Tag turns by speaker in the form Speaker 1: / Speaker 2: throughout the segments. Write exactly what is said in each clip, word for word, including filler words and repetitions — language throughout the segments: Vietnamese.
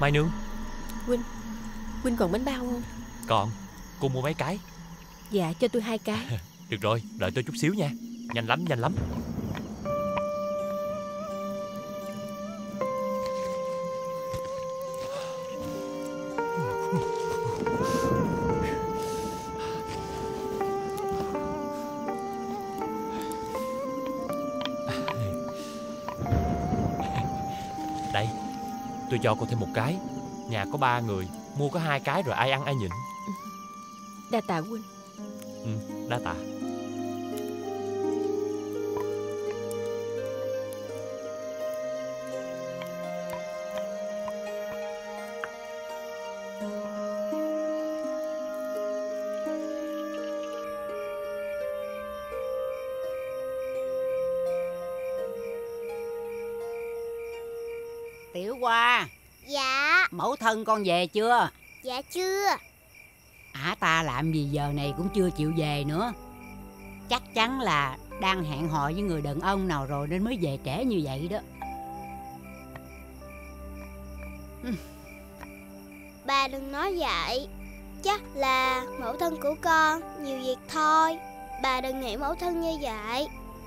Speaker 1: Mai Nương.
Speaker 2: Huynh, Huynh còn bánh bao không?
Speaker 1: Còn. Cô mua mấy cái?
Speaker 2: Dạ cho tôi hai cái.
Speaker 1: Được rồi, đợi tôi chút xíu nha. Nhanh lắm, nhanh lắm. Đây, tôi cho cô thêm một cái. Nhà có ba người, mua có hai cái rồi ai ăn ai nhịn.
Speaker 2: Đa tạ Huynh.
Speaker 1: Ừ, đa tạ.
Speaker 3: Tiểu Hoa.
Speaker 4: Dạ.
Speaker 3: Mẫu thân con về chưa?
Speaker 4: Dạ chưa.
Speaker 3: Ả ta làm gì giờ này cũng chưa chịu về nữa. Chắc chắn là đang hẹn hò với người đàn ông nào rồi nên mới về trễ như vậy đó.
Speaker 4: Bà đừng nói vậy. Chắc là mẫu thân của con nhiều việc thôi. Bà đừng nghĩ mẫu thân như vậy.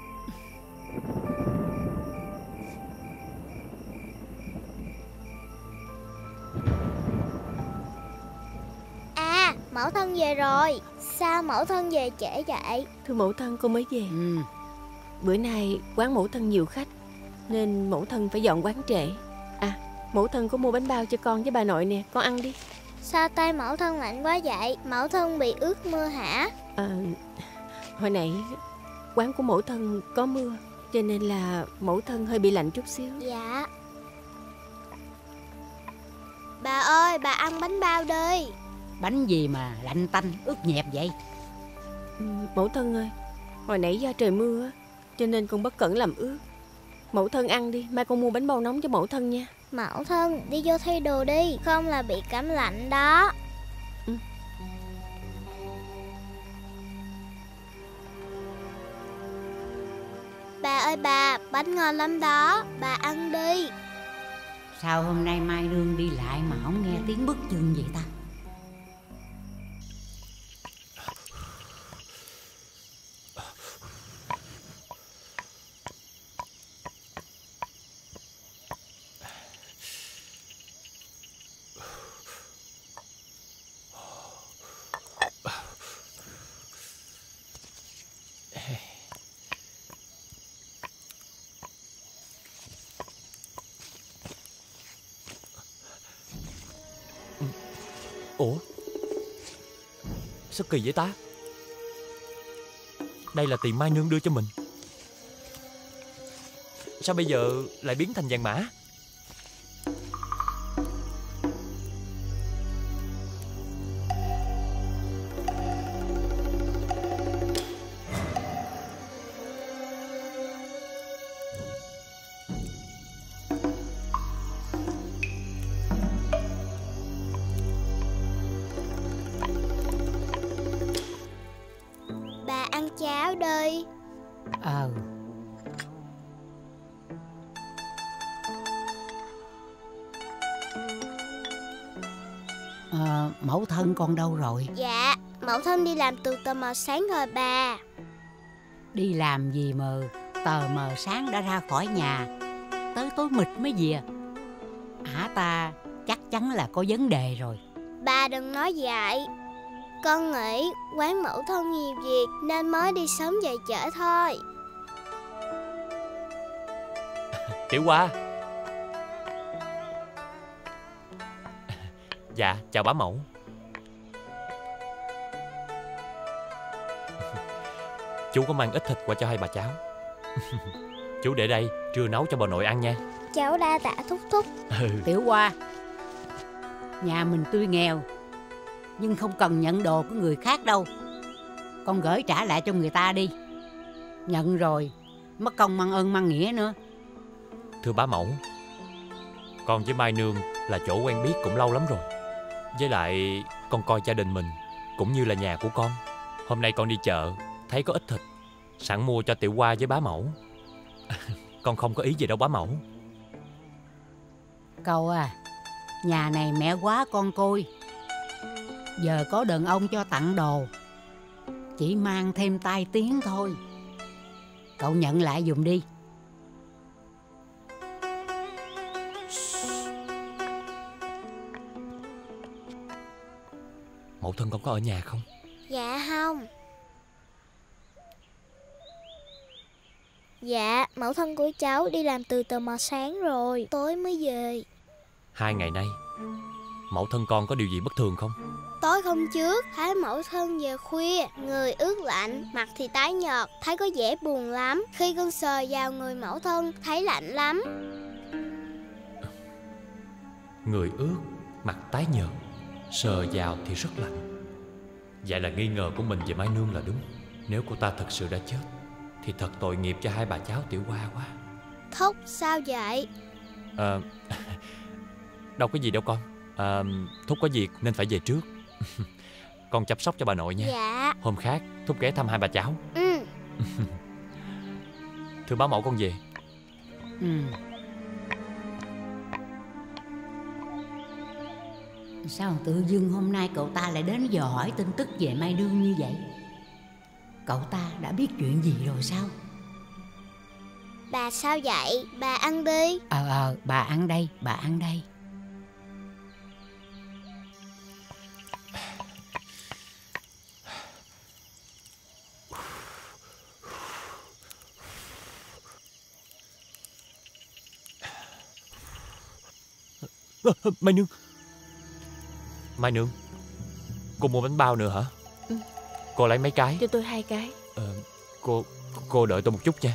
Speaker 4: À, mẫu thân về rồi. Sao mẫu thân về trễ vậy?
Speaker 2: Thưa mẫu thân, con mới về.
Speaker 3: Ừ.
Speaker 2: Bữa nay quán mẫu thân nhiều khách nên mẫu thân phải dọn quán trễ. À, mẫu thân có mua bánh bao cho con với bà nội nè, con ăn đi.
Speaker 4: Sao tay mẫu thân lạnh quá vậy? Mẫu thân bị ướt mưa hả?
Speaker 2: À, hồi nãy quán của mẫu thân có mưa cho nên là mẫu thân hơi bị lạnh chút xíu.
Speaker 4: Dạ. Bà ơi, bà ăn bánh bao đi.
Speaker 3: Bánh gì mà lạnh tanh ướt nhẹp vậy?
Speaker 2: Ừ, mẫu thân ơi, hồi nãy do trời mưa cho nên con bất cẩn làm ướt. Mẫu thân ăn đi, mai con mua bánh bao nóng cho mẫu thân nha.
Speaker 4: Mẫu thân, đi vô thay đồ đi, không là bị cảm lạnh đó.
Speaker 2: Ừ.
Speaker 4: Bà ơi bà, bánh ngon lắm đó, bà ăn đi.
Speaker 3: Sao hôm nay Mai Nương đi lại mà không nghe tiếng bước chân vậy ta?
Speaker 1: Ủa, sao kỳ vậy ta? Đây là tiền Mai Nương đưa cho mình. Sao bây giờ lại biến thành vàng mã?
Speaker 4: Ăn cháo đi.
Speaker 3: Ờ. Ờ, mẫu thân con đâu rồi?
Speaker 4: Dạ, mẫu thân đi làm từ tờ mờ sáng rồi bà.
Speaker 3: Đi làm gì mà tờ mờ sáng đã ra khỏi nhà, tới tối mịt mới về. Ả ta chắc chắn là có vấn đề rồi.
Speaker 4: Bà đừng nói vậy. Con nghĩ quán mẫu thân nhiều việc nên mới đi sớm về trễ thôi.
Speaker 1: Tiểu Hoa. Dạ, chào bá mẫu. Chú có mang ít thịt qua cho hai bà cháu. Chú để đây, trưa nấu cho bà nội ăn nha.
Speaker 4: Cháu đa tạ thúc thúc.
Speaker 1: Ừ.
Speaker 3: Tiểu Hoa, nhà mình tuy nghèo nhưng không cần nhận đồ của người khác đâu. Con gửi trả lại cho người ta đi. Nhận rồi mất công mang ơn mang nghĩa nữa.
Speaker 1: Thưa bá mẫu, con với Mai Nương là chỗ quen biết cũng lâu lắm rồi. Với lại con coi gia đình mình cũng như là nhà của con. Hôm nay con đi chợ thấy có ít thịt, sẵn mua cho Tiểu Hoa với bá mẫu. Con không có ý gì đâu bá mẫu.
Speaker 3: Cậu à, Nhà này mẹ quá con côi. Giờ có đàn ông cho tặng đồ, chỉ mang thêm tai tiếng thôi. Cậu nhận lại giùm đi.
Speaker 1: Mẫu thân con có ở nhà không?
Speaker 4: Dạ không. Dạ, mẫu thân của cháu đi làm từ tờ mờ sáng rồi, tối mới về.
Speaker 1: Hai ngày nay mẫu thân con có điều gì bất thường không?
Speaker 4: Tối hôm trước, thấy mẫu thân về khuya, người ướt lạnh, mặt thì tái nhợt, thấy có vẻ buồn lắm. Khi con sờ vào người mẫu thân, thấy lạnh lắm.
Speaker 1: Người ướt, mặt tái nhợt, sờ vào thì rất lạnh. Vậy là nghi ngờ của mình về Mai Nương là đúng. Nếu cô ta thật sự đã chết thì thật tội nghiệp cho hai bà cháu Tiểu Hoa quá.
Speaker 4: Thúc, sao vậy?
Speaker 1: À, đâu có gì đâu con. à, Thúc có việc nên phải về trước. Con chăm sóc cho bà nội nha.
Speaker 4: Dạ.
Speaker 1: Hôm khác Thúc ghé thăm hai bà cháu.
Speaker 4: Ừ.
Speaker 1: Thưa bá mẫu, con về.
Speaker 3: Ừ. Sao tự dưng hôm nay cậu ta lại đến dò hỏi tin tức về Mai Nương như vậy? Cậu ta đã biết chuyện gì rồi sao?
Speaker 4: Bà sao vậy? Bà ăn đi.
Speaker 3: Ờ ờ bà ăn đây, bà ăn đây.
Speaker 1: Mai Nương. Mai Nương, cô mua bánh bao nữa hả?
Speaker 2: Ừ.
Speaker 1: Cô lấy mấy cái?
Speaker 2: Cho tôi hai cái.
Speaker 1: Ờ, cô cô đợi tôi một chút nha.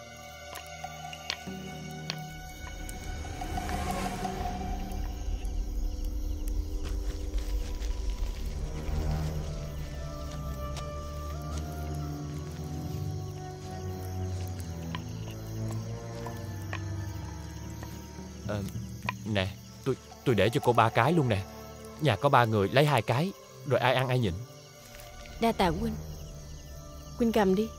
Speaker 1: Ờ, nè, tôi tôi để cho cô ba cái luôn nè. Nhà có ba người, lấy hai cái, rồi ai ăn ai nhịn.
Speaker 2: Đa tạ huynh. Huynh cầm đi.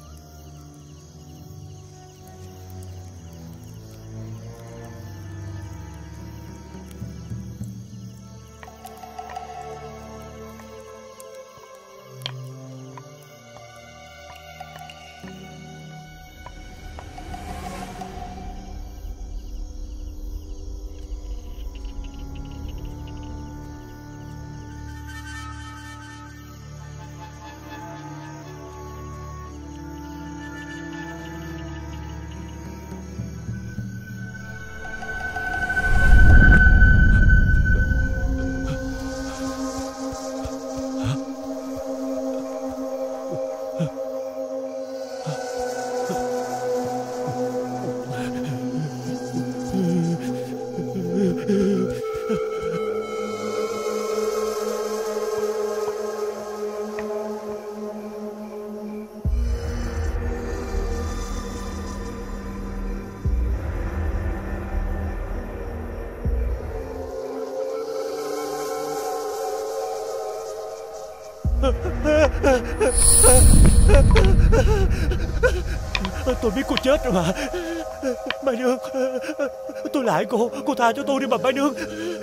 Speaker 1: Tôi biết cô chết rồi mà. Mai Nương, tôi lại cô. Cô tha cho tôi đi mà Mai Nương.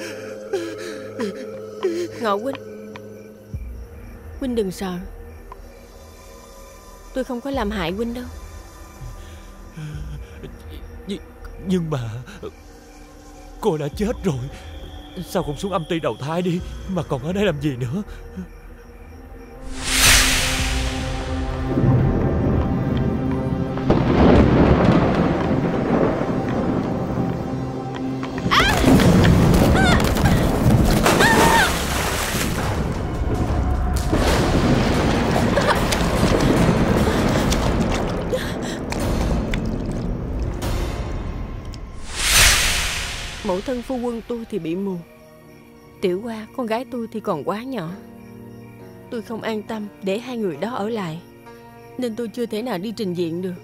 Speaker 2: Ngọ huynh, huynh đừng sợ. Tôi không có làm hại huynh đâu.
Speaker 1: Nh Nhưng mà cô đã chết rồi, sao không xuống âm ty đầu thai đi, mà còn ở đây làm gì nữa?
Speaker 2: Mẫu thân phu quân tôi thì bị mù. Tiểu Hoa, con gái tôi thì còn quá nhỏ. Tôi không an tâm để hai người đó ở lại, nên tôi chưa thể nào đi trình diện được.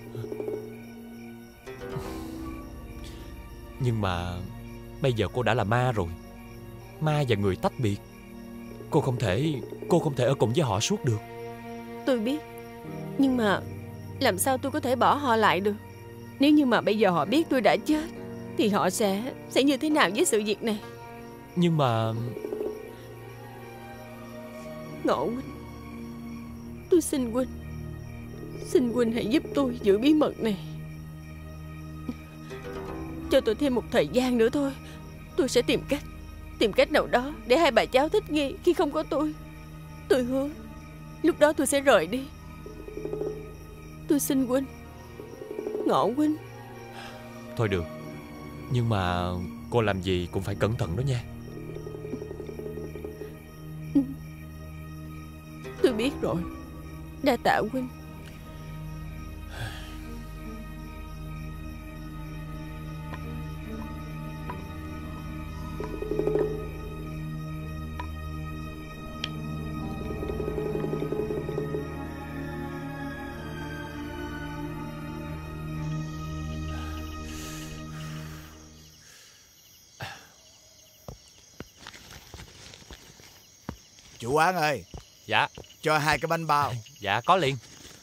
Speaker 1: Nhưng mà bây giờ cô đã là ma rồi. Ma và người tách biệt. Cô không thể Cô không thể ở cùng với họ suốt được.
Speaker 2: Tôi biết, nhưng mà làm sao tôi có thể bỏ họ lại được? Nếu như mà bây giờ họ biết tôi đã chết thì họ sẽ Sẽ như thế nào với sự việc này?
Speaker 1: Nhưng mà...
Speaker 2: Ngọ huynh, tôi xin huynh, xin huynh hãy giúp tôi giữ bí mật này. Cho tôi thêm một thời gian nữa thôi. Tôi sẽ tìm cách Tìm cách nào đó để hai bà cháu thích nghi khi không có tôi. Tôi hứa lúc đó tôi sẽ rời đi. Tôi xin huynh, Ngọ huynh.
Speaker 1: Thôi được, nhưng mà cô làm gì cũng phải cẩn thận đó nha.
Speaker 2: Tôi biết rồi. Đa tạ huynh.
Speaker 5: Chủ quán ơi.
Speaker 1: Dạ.
Speaker 5: Cho hai cái bánh bao.
Speaker 1: Dạ có liền.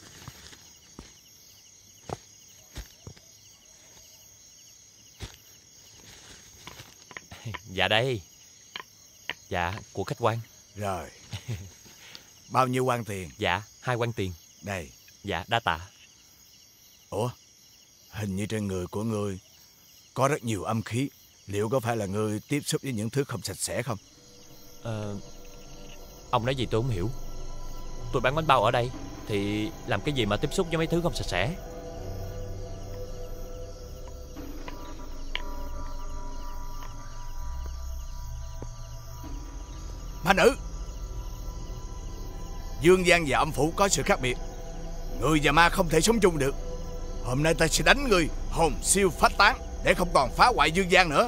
Speaker 1: Dạ đây. Dạ của khách quan.
Speaker 5: Rồi. Bao nhiêu quan tiền?
Speaker 1: Dạ hai quan tiền.
Speaker 5: Đây.
Speaker 1: Dạ đa tạ.
Speaker 5: Ủa, hình như trên người của ngươi có rất nhiều âm khí. Liệu có phải là ngươi tiếp xúc với những thứ không sạch sẽ không?
Speaker 1: Ờ... Ông nói gì tôi không hiểu. Tôi bán bánh bao ở đây thì làm cái gì mà tiếp xúc với mấy thứ không sạch sẽ.
Speaker 5: Ma nữ, dương gian và âm phủ có sự khác biệt. Người và ma không thể sống chung được. Hôm nay ta sẽ đánh ngươi hồn siêu phách tán, để không còn phá hoại dương gian nữa.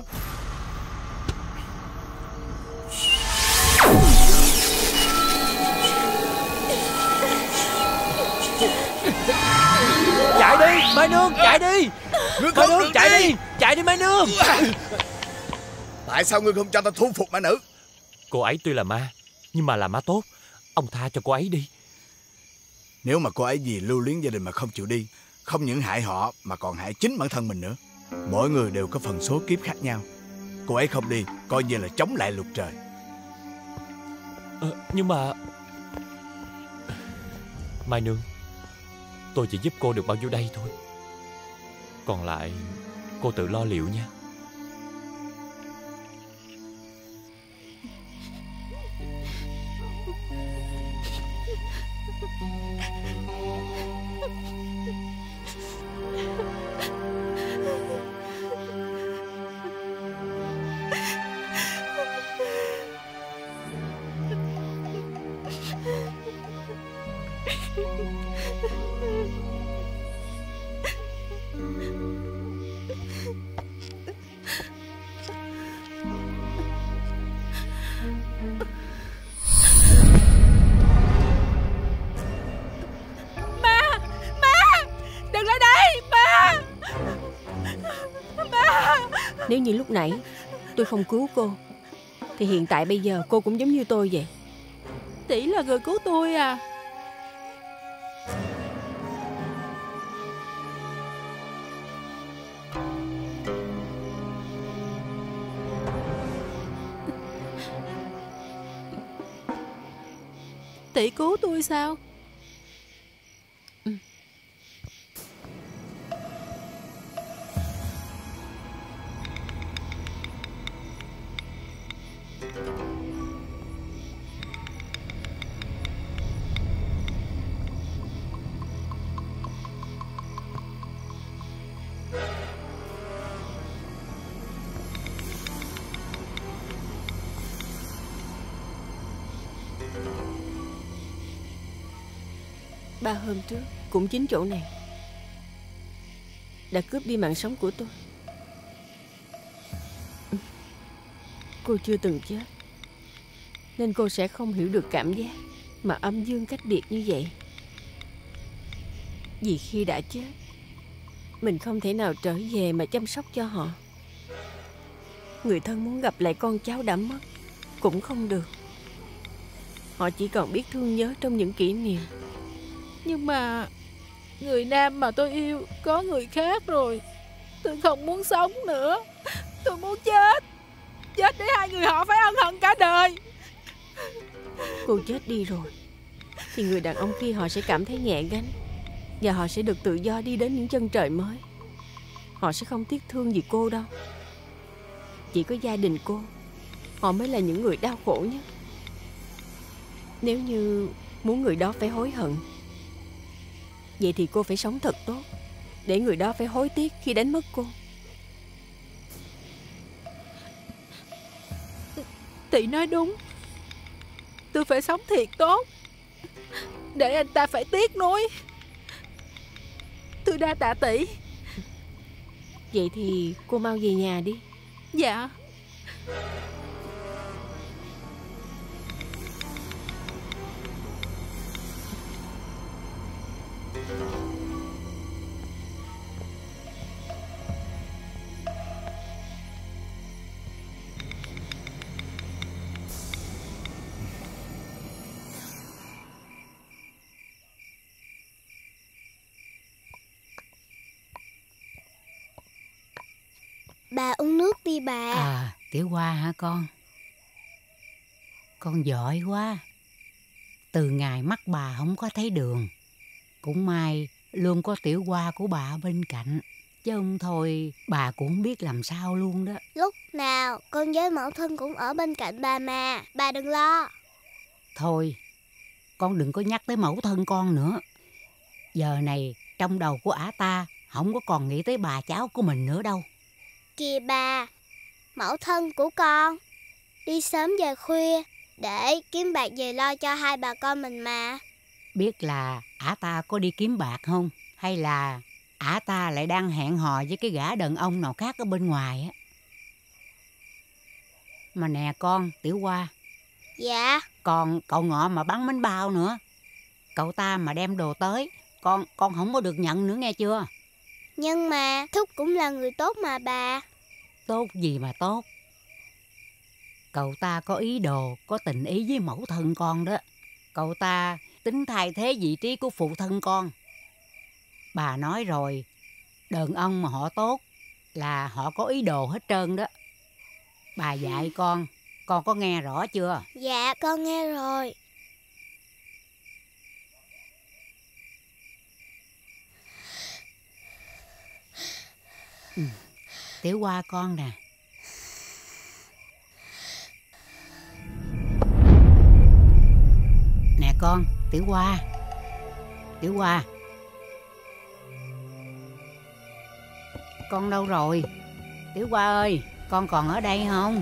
Speaker 1: Chạy đi Mai Nương, chạy đi Mai Nương, chạy đi. đi Chạy đi Mai Nương.
Speaker 5: Tại sao ngươi không cho ta thu phục ma nữ?
Speaker 1: Cô ấy tuy là ma, nhưng mà là ma tốt. Ông tha cho cô ấy đi.
Speaker 5: Nếu mà cô ấy vì lưu luyến gia đình mà không chịu đi, không những hại họ mà còn hại chính bản thân mình nữa. Mỗi người đều có phần số kiếp khác nhau. Cô ấy không đi coi như là chống lại luật trời.
Speaker 1: ờ, Nhưng mà Mai Nương, tôi chỉ giúp cô được bao nhiêu đây thôi. Còn lại cô tự lo liệu nha.
Speaker 2: Nếu như lúc nãy tôi không cứu cô, thì hiện tại bây giờ cô cũng giống như tôi vậy.
Speaker 6: Tỷ là người cứu tôi à? Tỷ cứu tôi sao?
Speaker 2: Ba hôm trước cũng chính chỗ này đã cướp đi mạng sống của tôi. Cô chưa từng chết, nên cô sẽ không hiểu được cảm giác mà âm dương cách biệt như vậy. Vì khi đã chết, mình không thể nào trở về mà chăm sóc cho họ. Người thân muốn gặp lại con cháu đã mất cũng không được. Họ chỉ còn biết thương nhớ trong những kỷ niệm.
Speaker 6: Nhưng mà người nam mà tôi yêu có người khác rồi. Tôi không muốn sống nữa. Tôi muốn chết. chết để hai người họ phải ân hận cả đời.
Speaker 2: Cô chết đi rồi thì người đàn ông kia họ sẽ cảm thấy nhẹ gánh, và họ sẽ được tự do đi đến những chân trời mới. Họ sẽ không tiếc thương gì cô đâu. Chỉ có gia đình cô, họ mới là những người đau khổ nhất. Nếu như muốn người đó phải hối hận, vậy thì cô phải sống thật tốt, để người đó phải hối tiếc khi đánh mất cô.
Speaker 6: Tỷ nói đúng. Tôi phải sống thiệt tốt, để anh ta phải tiếc nuối. Tôi đa tạ tỷ.
Speaker 2: Vậy thì cô mau về nhà đi.
Speaker 6: Dạ.
Speaker 4: Bà uống nước đi bà.
Speaker 3: À, Tiểu Hoa hả con? Con giỏi quá. Từ ngày mắt bà không có thấy đường, cũng may luôn có Tiểu Hoa của bà bên cạnh, chứ không thôi bà cũng không biết làm sao luôn đó.
Speaker 4: Lúc nào con với mẫu thân cũng ở bên cạnh bà mà, bà đừng lo.
Speaker 3: Thôi, con đừng có nhắc tới mẫu thân con nữa. Giờ này trong đầu của ả ta không có còn nghĩ tới bà cháu của mình nữa đâu.
Speaker 4: Kìa bà, mẫu thân của con đi sớm về khuya để kiếm bạc về lo cho hai bà con mình mà.
Speaker 3: Biết là ả ta có đi kiếm bạc không? Hay là ả ta lại đang hẹn hò với cái gã đàn ông nào khác ở bên ngoài á? Mà nè con, Tiểu Hoa.
Speaker 4: Dạ.
Speaker 3: Còn cậu Ngọ mà bắn bánh bao nữa, cậu ta mà đem đồ tới, Con con không có được nhận nữa nghe chưa?
Speaker 4: Nhưng mà Thúc cũng là người tốt mà bà.
Speaker 3: Tốt gì mà tốt? Cậu ta có ý đồ, có tình ý với mẫu thân con đó. Cậu ta tính thay thế vị trí của phụ thân con. Bà nói rồi, đàn ông mà họ tốt là họ có ý đồ hết trơn đó. Bà dạy con, con có nghe rõ chưa?
Speaker 4: Dạ con nghe rồi.
Speaker 3: Ừ. Tiểu Hoa con nè. Nè con, Tiểu Hoa. Tiểu Hoa. Con đâu rồi? Tiểu Hoa ơi, con còn ở đây không?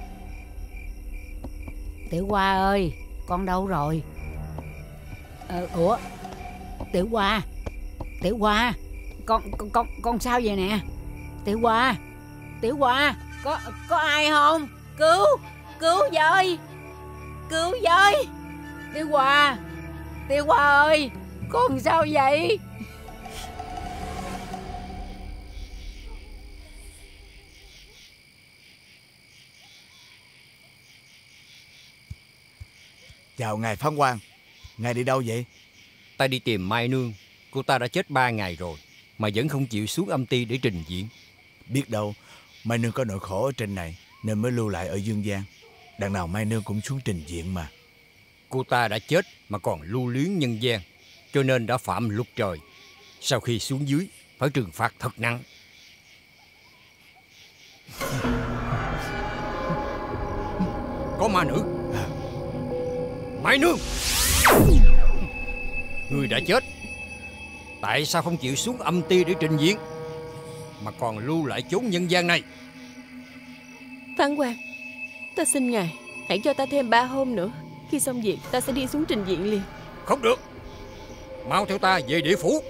Speaker 3: Tiểu Hoa ơi, con đâu rồi? Ờ, ủa? Tiểu Hoa. Tiểu Hoa. Con con con con sao vậy nè? Tiểu Hoa. Tiểu Hoa, có có ai không? Cứu, cứu với. Cứu với. Tiểu Hoa. Tiểu Hoa ơi, con sao vậy?
Speaker 5: Chào ngài phán quan. Ngài đi đâu vậy?
Speaker 7: Ta đi tìm Mai Nương. Cô ta đã chết ba ngày rồi mà vẫn không chịu xuống âm ty để trình diễn.
Speaker 5: Biết đâu Mai Nương có nỗi khổ ở trên này nên mới lưu lại ở dương gian. Đằng nào Mai Nương cũng xuống trình diện mà.
Speaker 7: Cô ta đã chết mà còn lưu luyến nhân gian, cho nên đã phạm luật trời. Sau khi xuống dưới phải trừng phạt thật nặng. Có ma nữ.
Speaker 5: à.
Speaker 7: Mai Nương, người đã chết, tại sao không chịu xuống âm ty để trình diễn mà còn lưu lại chốn nhân gian này?
Speaker 2: Phán quan, ta xin ngài hãy cho ta thêm ba hôm nữa. Khi xong việc ta sẽ đi xuống trình diện liền.
Speaker 7: Không được, mau theo ta về địa phủ.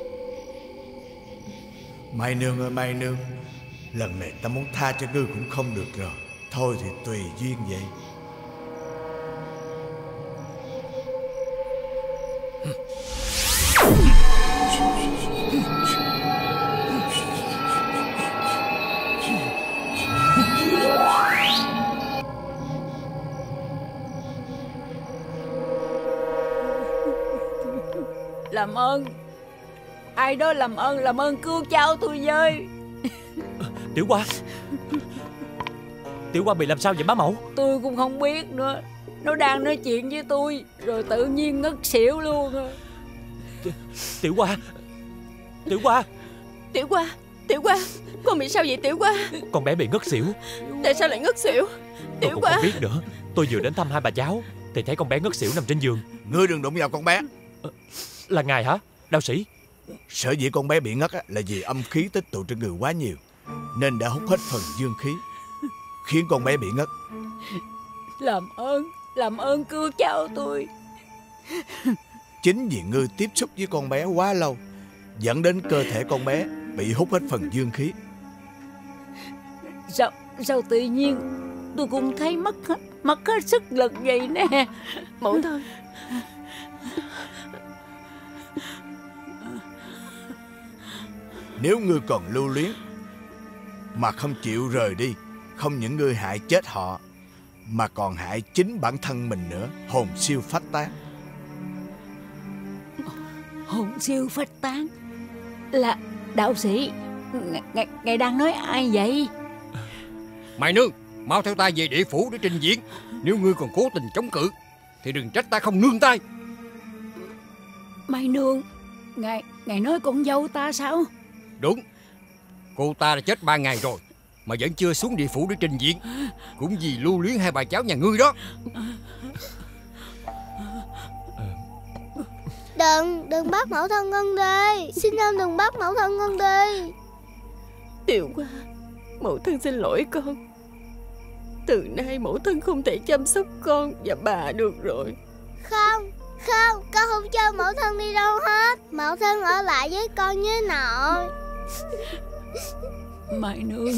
Speaker 5: Mai Nương ơi Mai Nương, lần này ta muốn tha cho ngươi cũng không được rồi. Thôi thì tùy duyên vậy.
Speaker 3: Làm ơn, ai đó làm ơn, làm ơn cứu cháu tôi với.
Speaker 1: Tiểu Hoa. Tiểu Hoa bị làm sao vậy bá mẫu?
Speaker 3: Tôi cũng không biết nữa. Nó đang nói chuyện với tôi rồi tự nhiên ngất xỉu luôn.
Speaker 1: Tiểu Hoa, Tiểu Hoa,
Speaker 2: Tiểu Hoa, Tiểu Hoa, con bị sao vậy Tiểu Hoa?
Speaker 1: con bé bị ngất xỉu.
Speaker 2: Tại sao lại ngất xỉu?
Speaker 1: Tôi
Speaker 2: Tiểu
Speaker 1: cũng
Speaker 2: Hoa,
Speaker 1: không biết nữa. Tôi vừa đến thăm hai bà cháu thì thấy con bé ngất xỉu nằm trên giường.
Speaker 5: Ngươi đừng đụng vào con bé.
Speaker 1: Là ngài hả, đạo sĩ?
Speaker 5: Sở dĩ con bé bị ngất á, là vì âm khí tích tụ trên người quá nhiều, nên đã hút hết phần dương khí, khiến con bé bị ngất.
Speaker 3: Làm ơn, làm ơn cứu cháu tôi.
Speaker 5: Chính vì ngươi tiếp xúc với con bé quá lâu, dẫn đến cơ thể con bé bị hút hết phần dương khí.
Speaker 3: Sao, sao tự nhiên tôi cũng thấy mất hết, mất hết sức lực vậy nè.
Speaker 2: mẫu thân.
Speaker 5: Nếu ngươi còn lưu luyến mà không chịu rời đi, không những ngươi hại chết họ mà còn hại chính bản thân mình nữa, hồn siêu phách tán.
Speaker 3: Hồn siêu phách tán là đạo sĩ? Ngài, ngài, ngài đang nói ai vậy?
Speaker 7: Mai Nương, mau theo ta về địa phủ để trình diễn. Nếu ngươi còn cố tình chống cự thì đừng trách ta không nương tay.
Speaker 3: Mai Nương, ngài, ngài nói con dâu ta sao?
Speaker 7: Đúng, cô ta đã chết ba ngày rồi mà vẫn chưa xuống địa phủ để trình diễn, cũng vì lưu luyến hai bà cháu nhà ngươi đó.
Speaker 4: Đừng, đừng bắt mẫu thân con đi. Xin ông đừng bắt mẫu thân con đi.
Speaker 2: Tiểu Hoa, mẫu thân xin lỗi con. Từ nay mẫu thân không thể chăm sóc con và bà được rồi.
Speaker 4: Không, không, con không cho mẫu thân đi đâu hết. Mẫu thân ở lại với con với nội.
Speaker 3: Mai Nương,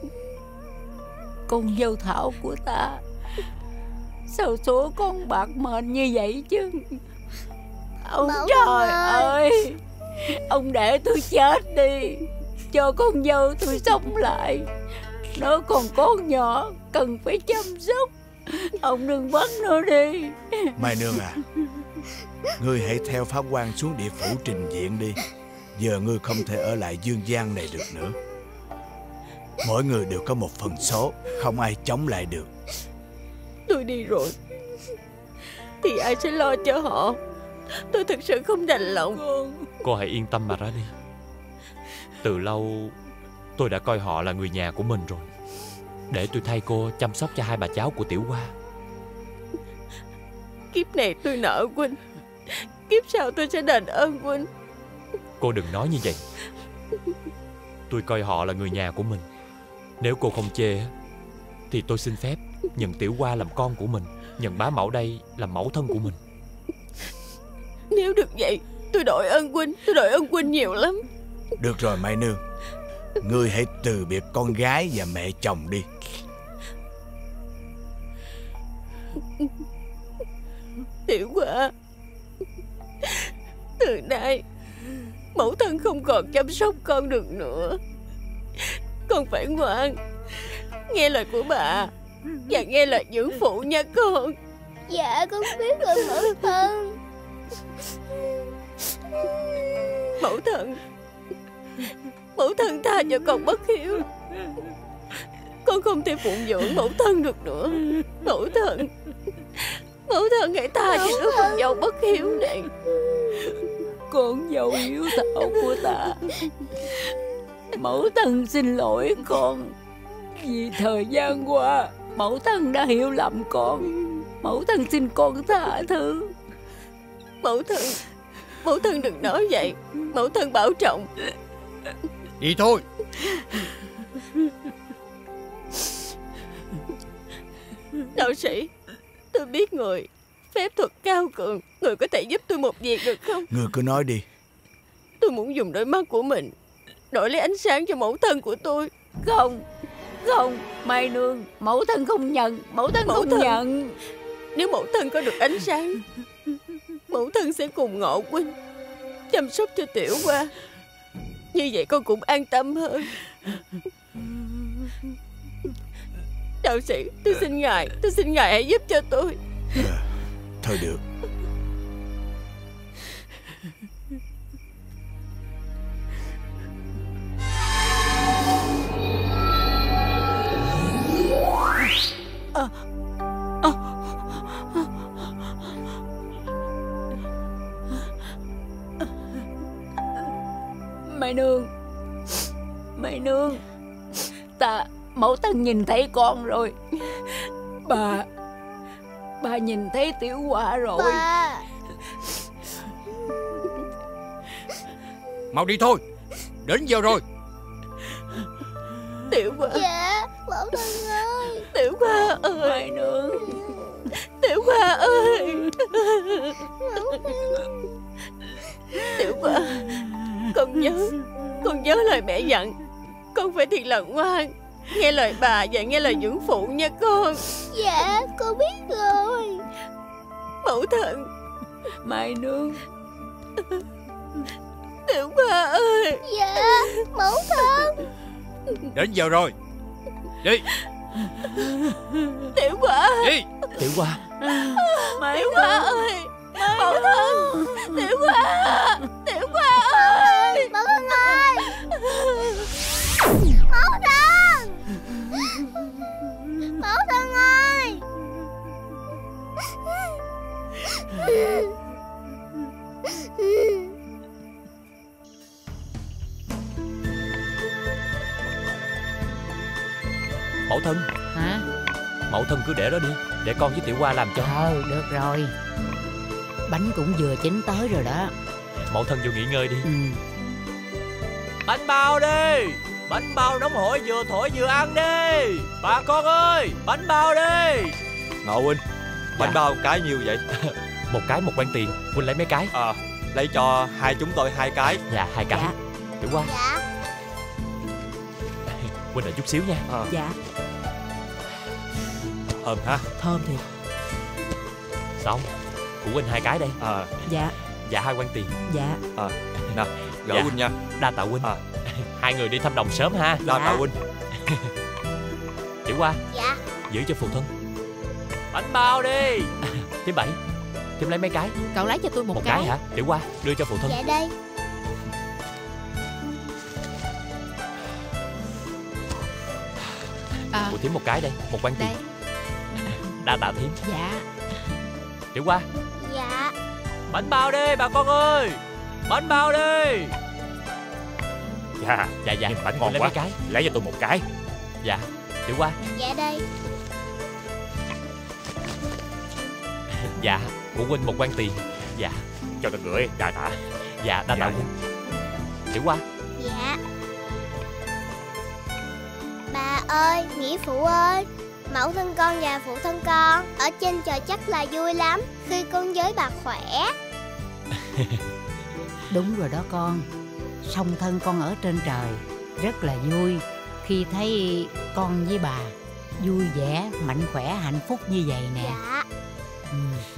Speaker 3: con dâu Thảo của ta, sao số con bạc mệnh như vậy chứ? Ông
Speaker 4: Mẫu
Speaker 3: trời
Speaker 4: ơi.
Speaker 3: ơi, ông để tôi chết đi, cho con dâu tôi sống lại. Nó còn con nhỏ cần phải chăm sóc. Ông đừng bắt nó đi.
Speaker 5: Mai Nương à, ngươi hãy theo pháp quan xuống địa phủ trình diện đi. Giờ ngươi không thể ở lại dương gian này được nữa. Mỗi người đều có một phần số, không ai chống lại được.
Speaker 2: Tôi đi rồi thì ai sẽ lo cho họ? Tôi thực sự không đành lòng.
Speaker 1: Cô hãy yên tâm mà ra đi. Từ lâu tôi đã coi họ là người nhà của mình rồi. Để tôi thay cô chăm sóc cho hai bà cháu của Tiểu Hoa.
Speaker 2: Kiếp này tôi nợ Huynh, kiếp sau tôi sẽ đền ơn Huynh.
Speaker 1: Cô đừng nói như vậy. Tôi coi họ là người nhà của mình. Nếu cô không chê thì tôi xin phép nhận Tiểu Hoa làm con của mình, nhận bá mẫu đây làm mẫu thân của mình.
Speaker 2: Nếu được vậy, tôi đội ơn Huynh, tôi đội ơn Huynh nhiều lắm.
Speaker 5: Được rồi Mai Nương, ngươi hãy từ biệt con gái và mẹ chồng đi.
Speaker 2: Tiểu Hoa, từ nay mẫu thân không còn chăm sóc con được nữa. Con phải ngoan, nghe lời của bà và nghe lời dưỡng phụ nha con.
Speaker 4: Dạ con biết rồi mẫu thân.
Speaker 2: Mẫu thân, mẫu thân tha cho con bất hiếu. Con không thể phụng dưỡng mẫu thân được nữa. Mẫu thân, mẫu thân hãy tha cho đứa con dâu bất hiếu này.
Speaker 3: Con dâu hiếu thảo của ta, mẫu thân xin lỗi con. Vì thời gian qua mẫu thân đã hiểu lầm con. Mẫu thân xin con tha thứ.
Speaker 2: Mẫu thân, mẫu thân đừng nói vậy. Mẫu thân bảo trọng.
Speaker 7: Đi thôi.
Speaker 2: Đạo sĩ, tôi biết người phép thuật cao cường. Người có thể giúp tôi một việc được không?
Speaker 5: Ngươi cứ nói đi.
Speaker 2: Tôi muốn dùng đôi mắt của mình đổi lấy ánh sáng cho mẫu thân của tôi.
Speaker 3: Không, không, Mai Nương, mẫu thân không nhận. Mẫu thân
Speaker 2: Mẫu
Speaker 3: không
Speaker 2: thân.
Speaker 3: nhận.
Speaker 2: Nếu mẫu thân có được ánh sáng, mẫu thân sẽ cùng Ngộ Huynh chăm sóc cho Tiểu Hoa. Như vậy con cũng an tâm hơn. Đạo sĩ, tôi xin ngài, tôi xin ngài hãy giúp cho tôi.
Speaker 5: À, thôi được.
Speaker 6: Mai Nương, Mai Nương, ta mẫu thân nhìn thấy con rồi. Bà Bà nhìn thấy Tiểu Hoa rồi.
Speaker 4: Bà.
Speaker 7: Mau đi thôi, đến giờ rồi.
Speaker 2: Tiểu Hoa.
Speaker 4: Dạ mẫu thân ơi.
Speaker 2: Tiểu Hoa ơi.
Speaker 6: Mai Nương.
Speaker 2: Tiểu Hoa ơi. Tiểu Hoa, con nhớ Con nhớ lời mẹ dặn. Con phải thiệt là ngoan, nghe lời bà và nghe lời dưỡng phụ nha con.
Speaker 4: Dạ con biết rồi.
Speaker 2: Mẫu thân.
Speaker 6: Mai Nương.
Speaker 2: Tiểu Hoa ơi.
Speaker 4: Dạ mẫu thân.
Speaker 7: Đến giờ rồi, đi.
Speaker 2: Tiểu Hoa.
Speaker 7: Đi.
Speaker 1: Tiểu Hoa.
Speaker 2: Tiểu Hoa ơi. Mẫu thân. Tiểu Hoa. Tiểu Hoa ơi.
Speaker 4: Mẫu thân ơi. Mẫu thân. Mẫu thân ơi.
Speaker 1: Mẫu thân.
Speaker 3: Hả?
Speaker 1: Mẫu thân cứ để đó đi, để con với Tiểu Hoa làm cho.
Speaker 3: Ờ, được rồi. Bánh cũng vừa chín tới rồi đó.
Speaker 1: Mẫu thân vô nghỉ ngơi đi.
Speaker 3: Ừ.
Speaker 1: Bánh bao đi. Bánh bao nóng hổi vừa thổi vừa ăn đi. Bà con ơi, bánh bao đi.
Speaker 8: Ngộ huynh, bánh
Speaker 1: Dạ.
Speaker 8: bao cái nhiêu vậy?
Speaker 1: Một cái một quan tiền. Huynh lấy mấy cái?
Speaker 8: À, lấy cho hai chúng tôi hai cái.
Speaker 1: Dạ, hai cái.
Speaker 3: Dạ.
Speaker 1: Tiểu Hoa,
Speaker 4: Dạ.
Speaker 1: Huynh đợi chút xíu nha.
Speaker 8: À,
Speaker 3: Dạ.
Speaker 8: thơm ha.
Speaker 3: Thơm thiệt.
Speaker 1: Xong, của Huynh hai cái đây.
Speaker 8: À,
Speaker 3: Dạ.
Speaker 1: Dạ, hai quan tiền.
Speaker 3: Dạ.
Speaker 8: à, nè, gỡ
Speaker 1: Dạ.
Speaker 8: huynh nha.
Speaker 1: Đa tạ Huynh.
Speaker 8: À.
Speaker 1: Hai người đi thăm đồng sớm ha.
Speaker 8: Đa
Speaker 3: Dạ.
Speaker 8: tạ huynh.
Speaker 1: Tiểu Hoa,
Speaker 4: Dạ.
Speaker 1: giữ cho phụ thân. Bánh bao đi. Thứ Bảy, Thêm lấy mấy cái?
Speaker 2: Cậu lấy cho tôi một,
Speaker 1: Một
Speaker 2: cái.
Speaker 1: cái hả? Tiểu Hoa, đưa cho phụ thân.
Speaker 4: Dạ đây.
Speaker 2: À,
Speaker 1: Của Thím một cái đây, một quan tiền.
Speaker 2: đây.
Speaker 1: Đa tạ Thím.
Speaker 2: Dạ.
Speaker 1: Tiểu Hoa,
Speaker 4: Dạ.
Speaker 1: bánh bao đi bà con ơi. Bánh bao đi.
Speaker 9: Dạ,
Speaker 1: Dạ dạ,
Speaker 9: nhìn bánh
Speaker 1: Tôi
Speaker 9: ngon
Speaker 1: lấy
Speaker 9: quá.
Speaker 1: mấy cái.
Speaker 9: Lấy cho tôi một cái.
Speaker 1: Dạ. Tiểu Hoa.
Speaker 4: Dạ đây.
Speaker 1: Dạ, của Huynh một quan tiền. Dạ.
Speaker 9: Cho tôi gửi, đà tạ.
Speaker 1: Dạ, đa tạ
Speaker 9: Dạ.
Speaker 1: Huynh. Tiểu Hoa.
Speaker 4: Dạ. Bà ơi, nghĩa phụ ơi, mẫu thân con và phụ thân con ở trên trời chắc là vui lắm khi con với bà khỏe.
Speaker 3: Đúng rồi đó con. Song thân con ở trên trời rất là vui khi thấy con với bà vui vẻ, mạnh khỏe, hạnh phúc như vậy nè.
Speaker 4: Dạ.
Speaker 3: Ừ.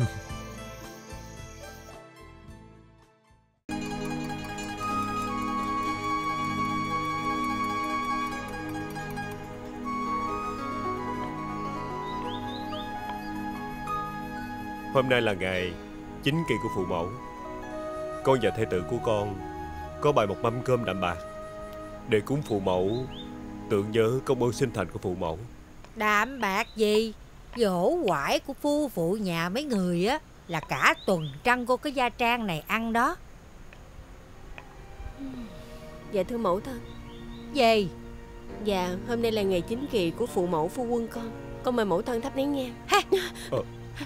Speaker 9: Hôm nay là ngày chính kỳ của phụ mẫu. Con và thê tử của con có bày một mâm cơm đạm bạc để cúng phụ mẫu, tưởng nhớ công ơn sinh thành của phụ mẫu.
Speaker 10: Đạm bạc gì? Dỗ quải của phu phụ nhà mấy người á là cả tuần trăng cô cái gia trang này ăn đó.
Speaker 2: Dạ thưa mẫu thân.
Speaker 10: Gì?
Speaker 2: Dạ, hôm nay là ngày chính kỳ của phụ mẫu phu quân con. Con mời mẫu thân thắp nén nhang.
Speaker 9: Ờ.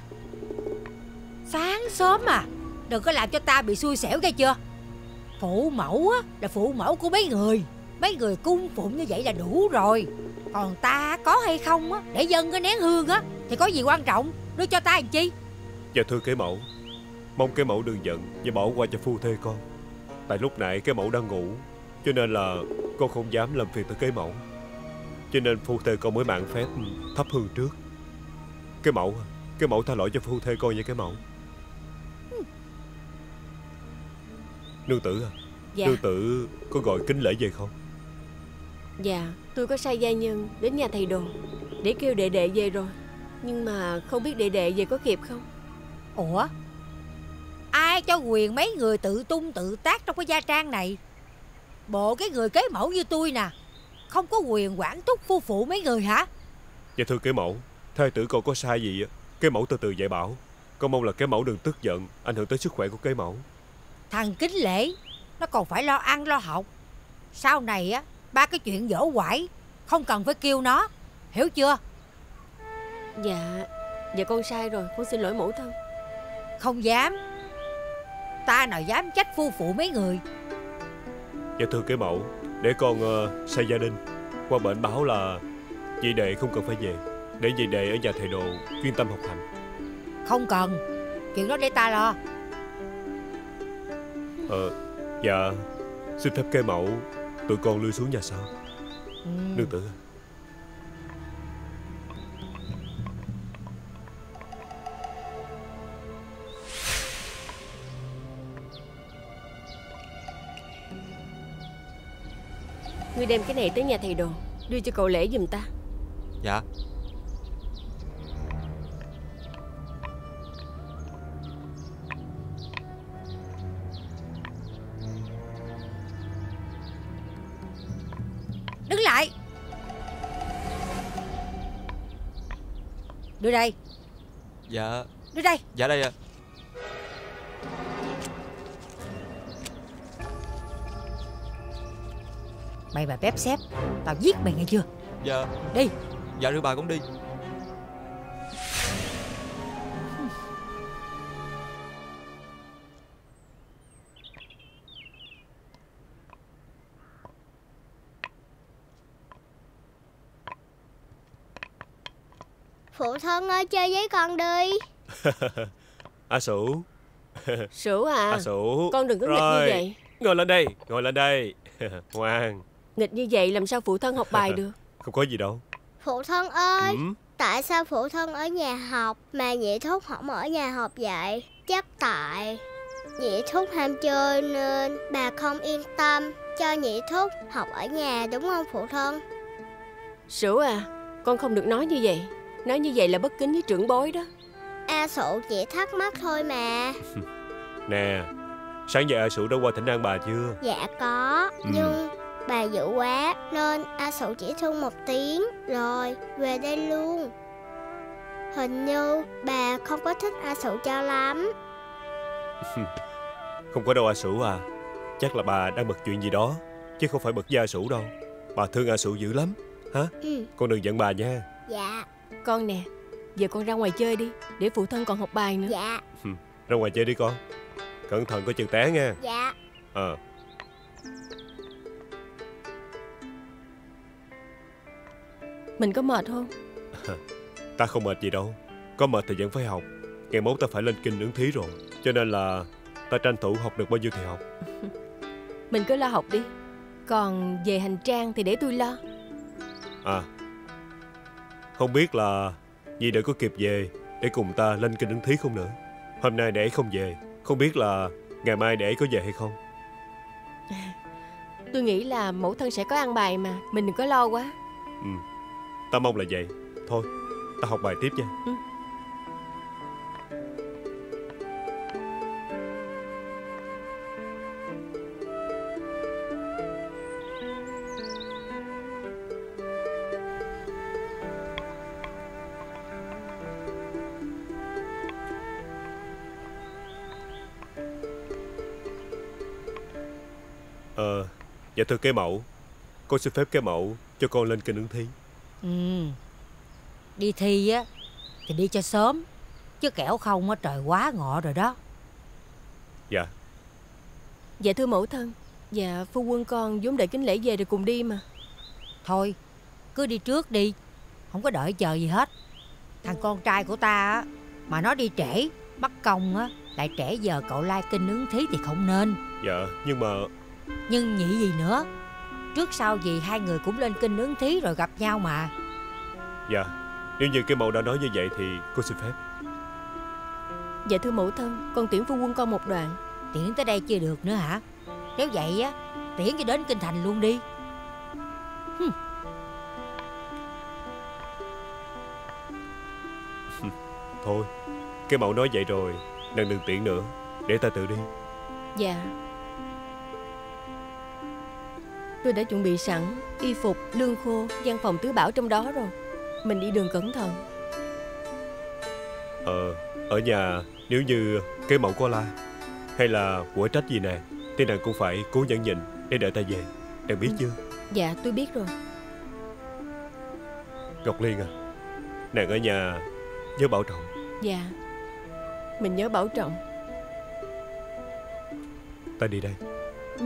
Speaker 10: Sáng sớm à, đừng có làm cho ta bị xui xẻo nghe chưa? Phụ mẫu á là phụ mẫu của mấy người. Mấy người cung phụng như vậy là đủ rồi. Còn ta có hay không á, để dâng cái nén hương á thì có gì quan trọng, đưa cho ta làm chi?
Speaker 9: Dạ thưa kế mẫu, mong kế mẫu đừng giận và bỏ qua cho phu thê con. Tại lúc nãy kế mẫu đang ngủ, cho nên là con không dám làm phiền tới kế mẫu. Cho nên phu thê con mới mạn phép thắp hương trước. Kế mẫu, kế mẫu tha lỗi cho phu thê con với kế mẫu. Nương tử à,
Speaker 2: Dạ.
Speaker 9: nương tử có gọi kính lễ về không?
Speaker 2: Dạ, tôi có sai gia nhân đến nhà thầy đồ để kêu đệ đệ về rồi. Nhưng mà không biết đệ đệ về có kịp không?
Speaker 10: Ủa? Ai cho quyền mấy người tự tung tự tác trong cái gia trang này? Bộ cái người kế mẫu như tôi nè, không có quyền quản thúc phu phụ mấy người hả?
Speaker 9: Dạ thưa kế mẫu, thê tử con có sai gì á, kế mẫu từ từ dạy bảo. Con mong là kế mẫu đừng tức giận, ảnh hưởng tới sức khỏe của kế mẫu.
Speaker 10: Thằng kính lễ nó còn phải lo ăn lo học, Sau này á, ba cái chuyện dỗ quải không cần phải kêu nó, hiểu chưa?
Speaker 2: Dạ, dạ con sai rồi, con xin lỗi mẫu thân.
Speaker 10: Không dám. Ta nào dám trách phu phụ mấy người.
Speaker 9: Dạ thưa cái mẫu, để con uh, xây gia đình. Qua bệnh báo là chị đệ không cần phải về, để chị đệ ở nhà thầy đồ chuyên tâm học hành.
Speaker 10: Không cần, chuyện đó để ta lo.
Speaker 9: Ờ, dạ, xin phép cái mẫu, tụi con lui xuống nhà sau.
Speaker 10: Ừ.
Speaker 9: Nương tử.
Speaker 2: Ngươi đem cái này tới nhà thầy đồ, đưa cho cậu lễ giùm ta.
Speaker 8: Dạ.
Speaker 10: Đứng lại. Đưa đây.
Speaker 8: Dạ.
Speaker 10: Đưa đây.
Speaker 8: Dạ đây ạ.
Speaker 10: Mày mà bép xép, tao giết mày nghe chưa?
Speaker 8: Dạ.
Speaker 10: Đi.
Speaker 8: Dạ thưa bà, con đi.
Speaker 4: Phụ thân ơi, chơi với con đi.
Speaker 9: A Sửu.
Speaker 2: Sửu à,
Speaker 9: A Sửu,
Speaker 2: con đừng có nghịch như vậy.
Speaker 9: Ngồi lên đây, ngồi lên đây. Ngoan.
Speaker 2: Nghịch như vậy làm sao phụ thân học bài được?
Speaker 9: Không có gì đâu.
Speaker 4: Phụ thân ơi,
Speaker 9: Ừ?
Speaker 4: tại sao phụ thân ở nhà học mà Nhị Thúc không ở nhà học vậy? Chắc tại Nhị Thúc ham chơi nên bà không yên tâm cho Nhị Thúc học ở nhà, đúng không phụ thân?
Speaker 2: Sửu à, con không được nói như vậy. Nói như vậy là bất kính với trưởng bối đó.
Speaker 4: A Sửu chỉ thắc mắc thôi mà.
Speaker 9: Nè, sáng giờ A Sửu đã qua thỉnh an bà chưa?
Speaker 4: Dạ có,
Speaker 9: Ừ.
Speaker 4: nhưng bà dữ quá nên A Sửu chỉ thương một tiếng rồi về đây luôn. Hình như bà không có thích A Sửu cho lắm.
Speaker 9: Không có đâu A Sửu à. Chắc là bà đang bực chuyện gì đó, chứ không phải bực với A Sửu đâu. Bà thương A Sửu dữ lắm. Hả?
Speaker 4: Ừ.
Speaker 9: Con đừng giận bà nha.
Speaker 4: Dạ.
Speaker 2: Con nè, giờ con ra ngoài chơi đi, để phụ thân còn học bài nữa.
Speaker 4: Dạ.
Speaker 9: Ra ngoài chơi đi con. Cẩn thận có chừng té nha.
Speaker 4: Dạ.
Speaker 9: Ờ.
Speaker 2: Mình có mệt không?
Speaker 9: Ta không mệt gì đâu. Có mệt thì vẫn phải học. Ngày mốt ta phải lên kinh ứng thí rồi, cho nên là ta tranh thủ học được bao nhiêu thì học.
Speaker 2: Mình cứ lo học đi, còn về hành trang thì để tôi lo.
Speaker 9: À, không biết là Nhi đã có kịp về để cùng ta lên kinh ứng thí không nữa. Hôm nay để ấy không về, không biết là ngày mai để ấy có về hay không.
Speaker 2: Tôi nghĩ là mẫu thân sẽ có ăn bài mà, mình đừng có lo quá.
Speaker 9: Ừ, ta mong là vậy. Thôi, ta học bài tiếp nha.
Speaker 2: Ừ.
Speaker 9: Ờ, dạ thưa cái mẫu, con xin phép cái mẫu cho con lên kinh ứng thí.
Speaker 10: Ừ. Đi thi á thì đi cho sớm, chứ kẻo không á trời quá ngọ rồi đó.
Speaker 9: Dạ.
Speaker 2: Dạ thưa mẫu thân, dạ phu quân con vốn đợi kính lễ về rồi cùng đi mà.
Speaker 10: Thôi, cứ đi trước đi, không có đợi chờ gì hết. Thằng con trai của ta á, mà nó đi trễ, bắt công á, lại trễ giờ cậu lai kinh ứng thí thì không nên.
Speaker 9: Dạ, nhưng mà...
Speaker 10: Nhưng nhị gì nữa, trước sau gì hai người cũng lên kinh ứng thí rồi gặp nhau mà.
Speaker 9: Dạ, nếu như cái mẫu đã nói như vậy thì con xin phép.
Speaker 2: Dạ thưa mẫu thân, con tiễn phu quân con một đoạn.
Speaker 10: Tiễn tới đây chưa được nữa hả? Nếu vậy á, tiễn cho đến kinh thành luôn đi. Hừm.
Speaker 9: Thôi, cái mẫu nói vậy rồi, nàng đừng tiễn nữa, để ta tự đi.
Speaker 2: Dạ. Tôi đã chuẩn bị sẵn y phục, lương khô, văn phòng tứ bảo trong đó rồi. Mình đi đường cẩn thận.
Speaker 9: Ờ, ở nhà nếu như cái mẫu có la hay là quở trách gì nàng thì nàng cũng phải cố nhẫn nhịn để đợi ta về. Em biết chưa?
Speaker 2: Dạ tôi biết rồi.
Speaker 9: Ngọc Liên à, nàng ở nhà nhớ bảo trọng.
Speaker 2: Dạ, mình nhớ bảo trọng.
Speaker 9: Ta đi đây.
Speaker 2: Ừ.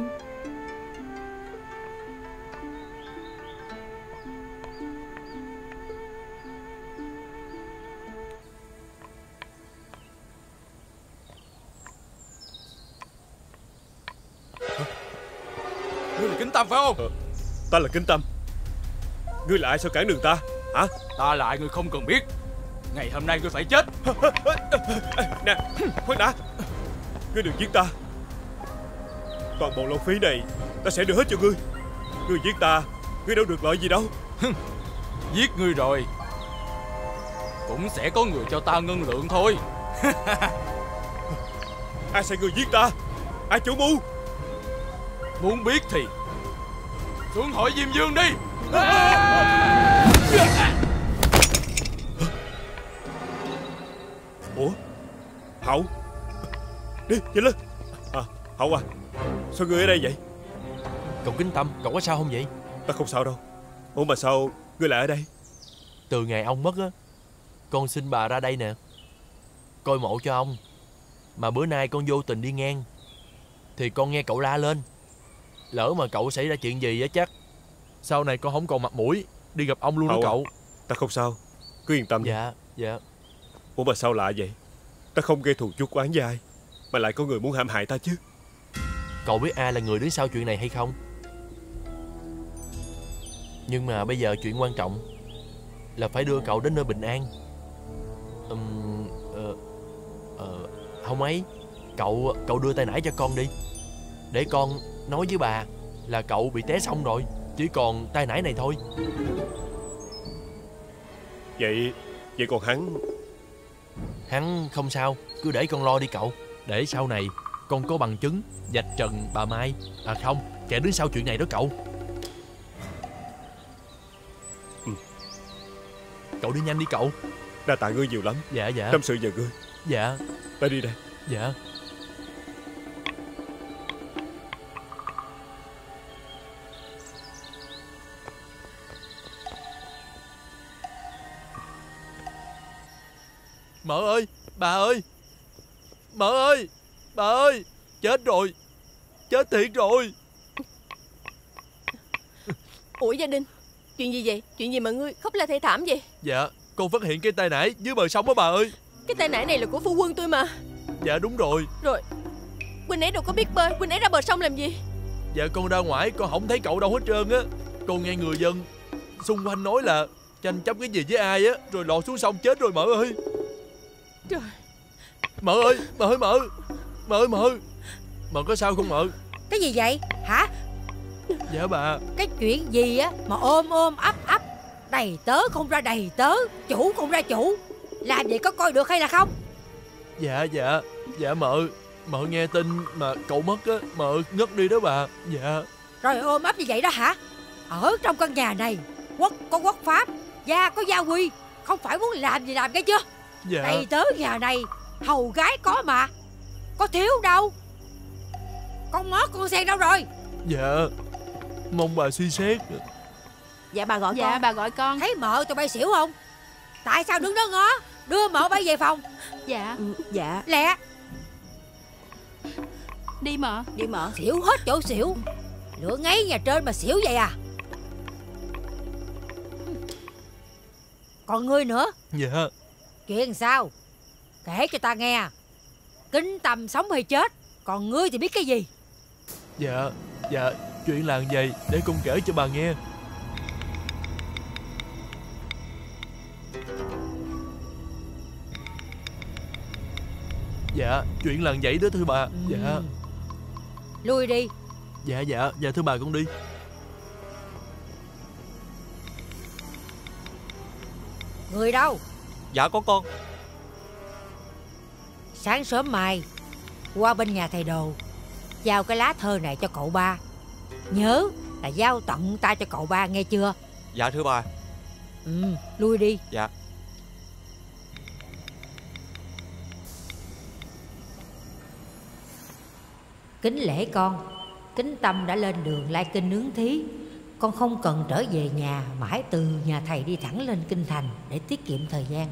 Speaker 11: Ngươi là Kính Tâm phải không?
Speaker 9: Ờ, ta là Kính Tâm. Ngươi là ai sao cản đường ta hả?
Speaker 11: Ta là ai ngươi không cần biết. Ngày hôm nay ngươi phải chết.
Speaker 9: Nè, khoan đã. Ngươi đừng giết ta. Toàn bộ lộ phí này ta sẽ đưa hết cho ngươi. Ngươi giết ta, ngươi đâu được lợi gì đâu.
Speaker 11: Giết ngươi rồi cũng sẽ có người cho ta ngân lượng thôi.
Speaker 9: Ai sai ngươi giết ta? Ai chủ mưu?
Speaker 11: Muốn biết thì xuống hỏi Diêm Dương đi.
Speaker 9: Ủa? Hậu? Đi, nhanh lên. À, Hậu à, sao ngươi ở đây vậy?
Speaker 12: Cậu Kính Tâm, cậu có sao không vậy?
Speaker 9: Ta không sao đâu. Ủa mà sao ngươi lại ở đây?
Speaker 12: Từ ngày ông mất á, con xin bà ra đây nè, coi mộ cho ông. Mà bữa nay con vô tình đi ngang thì con nghe cậu la lên. Lỡ mà cậu xảy ra chuyện gì á chắc sau này con không còn mặt mũi đi gặp ông luôn đó cậu.
Speaker 9: À, ta không sao, cứ yên tâm.
Speaker 12: Dạ, dạ.
Speaker 9: Ủa mà sao lạ vậy? Ta không gây thù chuốc oán với ai, mà lại có người muốn hãm hại ta chứ.
Speaker 12: Cậu biết ai là người đứng sau chuyện này hay không? Nhưng mà bây giờ chuyện quan trọng là phải đưa cậu đến nơi bình an. Ừm, ờ, ờ, không ấy, cậu cậu đưa tay nải cho con đi, để con nói với bà là cậu bị té xong rồi, chỉ còn tay nải này thôi.
Speaker 9: Vậy vậy còn hắn?
Speaker 12: Hắn không sao, cứ để con lo đi cậu. Để sau này con có bằng chứng vạch trần bà Mai, à không, kẻ đứng sau chuyện này đó cậu.
Speaker 9: Ừ.
Speaker 12: Cậu đi nhanh đi cậu.
Speaker 9: Đa tạ ngươi nhiều lắm.
Speaker 12: Dạ dạ.
Speaker 9: Tâm sự nhờ ngươi.
Speaker 12: Dạ.
Speaker 9: Ta đi đây.
Speaker 12: Dạ. Mợ ơi, bà ơi, mợ ơi, bà ơi, chết rồi, chết thiệt rồi.
Speaker 2: Ủa Gia Đình, chuyện gì vậy? Chuyện gì mà ngươi khóc la thê thảm vậy?
Speaker 12: Dạ, con phát hiện cái tay nải dưới bờ sông đó bà ơi.
Speaker 2: Cái tay nải này là của phu quân tôi mà.
Speaker 12: Dạ đúng rồi.
Speaker 2: Rồi, Quỳnh ấy đâu có biết bơi, Quỳnh ấy ra bờ sông làm gì?
Speaker 12: Dạ con ra ngoài, con không thấy cậu đâu hết trơn á. Con nghe người dân xung quanh nói là tranh chấp cái gì với ai á, rồi lọt xuống sông chết rồi mợ ơi.
Speaker 2: Trời.
Speaker 12: Mợ ơi, mợ ơi mợ, mợ ơi mợ, mợ có sao không mợ?
Speaker 10: Cái gì vậy hả?
Speaker 12: Dạ bà.
Speaker 10: Cái chuyện gì á mà ôm ôm ấp ấp, đầy tớ không ra đầy tớ, chủ không ra chủ, làm vậy có coi được hay là không?
Speaker 12: Dạ dạ, dạ mợ, mợ nghe tin mà cậu mất á, mợ ngất đi đó bà. Dạ.
Speaker 10: Rồi ôm ấp như vậy đó hả? Ở trong căn nhà này quốc có quốc pháp, gia có gia quy, không phải muốn làm gì làm cái chưa?
Speaker 12: Dạ.
Speaker 10: Đầy tớ nhà này hầu gái có mà, có thiếu đâu. Con mó con sen đâu rồi?
Speaker 12: Dạ, mong bà suy xét.
Speaker 2: Dạ bà gọi
Speaker 6: dạ,
Speaker 2: con.
Speaker 6: Dạ bà gọi con.
Speaker 10: Thấy mợ tụi bay xỉu không? Tại sao đứng đó ngó? Đưa mợ bay về phòng.
Speaker 6: Dạ.
Speaker 2: Ừ, dạ.
Speaker 10: Lẹ.
Speaker 6: Đi mợ.
Speaker 2: Đi mợ.
Speaker 10: Xỉu hết chỗ xỉu. Lửa ngáy nhà trên mà xỉu vậy à? Còn ngươi nữa?
Speaker 12: Dạ.
Speaker 10: Chuyện sao? Kể cho ta nghe. Kính Tâm sống hay chết, còn ngươi thì biết cái gì?
Speaker 12: Dạ, dạ, chuyện là vậy để con kể cho bà nghe. Dạ, chuyện là vậy đó thưa bà. Ừ. Dạ.
Speaker 10: Lui đi.
Speaker 12: Dạ, dạ, dạ thưa bà con đi.
Speaker 10: Người đâu?
Speaker 8: Dạ có con.
Speaker 10: Sáng sớm mai qua bên nhà thầy Đồ, giao cái lá thơ này cho cậu ba. Nhớ là giao tận tay cho cậu ba nghe chưa?
Speaker 8: Dạ thưa bà.
Speaker 10: Ừ, lui đi.
Speaker 8: Dạ.
Speaker 10: Kính lễ con.
Speaker 3: Kính Tâm đã lên đường lai kinh nướng thí. Con không cần trở về nhà mãi từ nhà thầy đi thẳng lên kinh thành để tiết kiệm thời gian.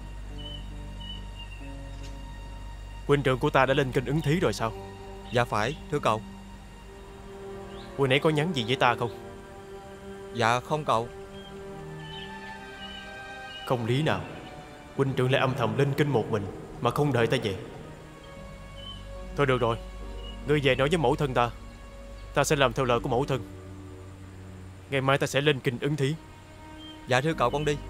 Speaker 13: Huynh trưởng của ta đã lên kinh ứng thí rồi sao?
Speaker 8: Dạ phải, thưa cậu.
Speaker 13: Hồi nãy có nhắn gì với ta không?
Speaker 8: Dạ không cậu.
Speaker 13: Không lý nào huynh trưởng lại âm thầm lên kinh một mình mà không đợi ta về. Thôi được rồi, ngươi về nói với mẫu thân ta, ta sẽ làm theo lời của mẫu thân. Ngày mai ta sẽ lên kinh ứng thí.
Speaker 8: Dạ thưa cậu, con đi.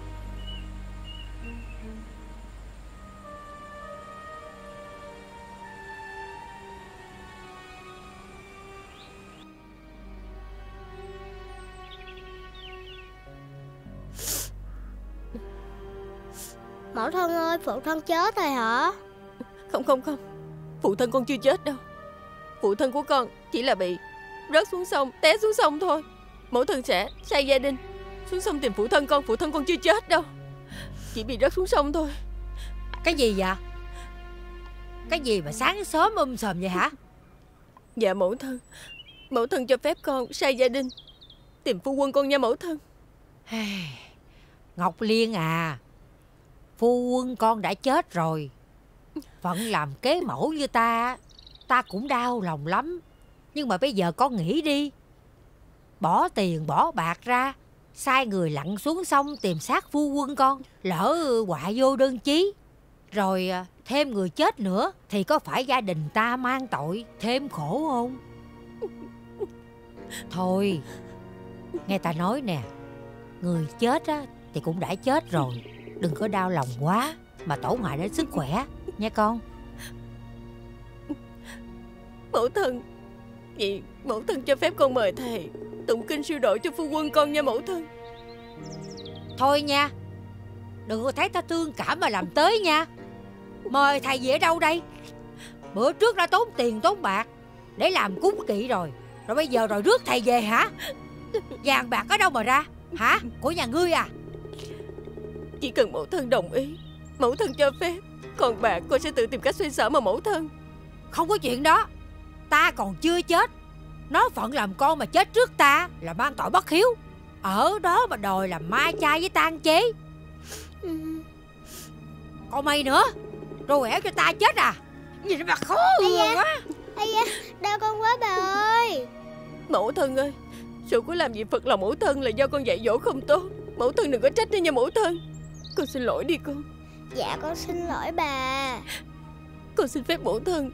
Speaker 4: Mẫu thân ơi, phụ thân chết rồi hả?
Speaker 2: Không không không, phụ thân con chưa chết đâu. Phụ thân của con chỉ là bị rớt xuống sông, té xuống sông thôi. Mẫu thân sẽ sai gia đình xuống sông tìm phụ thân con. Phụ thân con chưa chết đâu, chỉ bị rớt xuống sông thôi.
Speaker 10: Cái gì vậy? Cái gì mà sáng sớm um sòm vậy hả?
Speaker 2: Dạ mẫu thân, mẫu thân cho phép con sai gia đình tìm phu quân con nha mẫu thân.
Speaker 3: Ngọc Liên à, phu quân con đã chết rồi. Phận làm kế mẫu như ta, ta cũng đau lòng lắm. Nhưng mà bây giờ con nghĩ đi, bỏ tiền bỏ bạc ra, sai người lặn xuống sông tìm xác phu quân con, lỡ họa vô đơn chí, rồi thêm người chết nữa, thì có phải gia đình ta mang tội thêm khổ không? Thôi, nghe ta nói nè, người chết á thì cũng đã chết rồi, đừng có đau lòng quá mà tổn hại đến sức khỏe nha con.
Speaker 2: Mẫu thân, vậy mẫu thân cho phép con mời thầy tụng kinh siêu độ cho phu quân con nha mẫu thân.
Speaker 3: Thôi nha, đừng có thấy ta thương cảm mà làm tới nha. Mời thầy về ở đâu đây? Bữa trước đã tốn tiền tốn bạc để làm cúng kỵ rồi, rồi bây giờ rồi rước thầy về hả? Vàng bạc ở đâu mà ra hả? Của nhà ngươi à?
Speaker 2: Chỉ cần mẫu thân đồng ý, mẫu thân cho phép, còn bạc con sẽ tự tìm cách xoay sở mà mẫu thân.
Speaker 3: Không có chuyện đó. Ta còn chưa chết, nó phận làm con mà chết trước ta là mang tội bất hiếu. Ở đó mà đòi làm ma chay với tang chế. Còn mày nữa, rồi ẻo cho ta chết à? Nhìn mà khó ưa quá.
Speaker 4: Ây da, đau con quá bà ơi.
Speaker 2: Mẫu thân ơi, sự của làm gì phật lòng mẫu thân là do con dạy dỗ không tốt. Mẫu thân đừng có trách nữa nha mẫu thân. Con xin lỗi đi con.
Speaker 4: Dạ con xin lỗi bà.
Speaker 2: Con xin phép mẫu thân.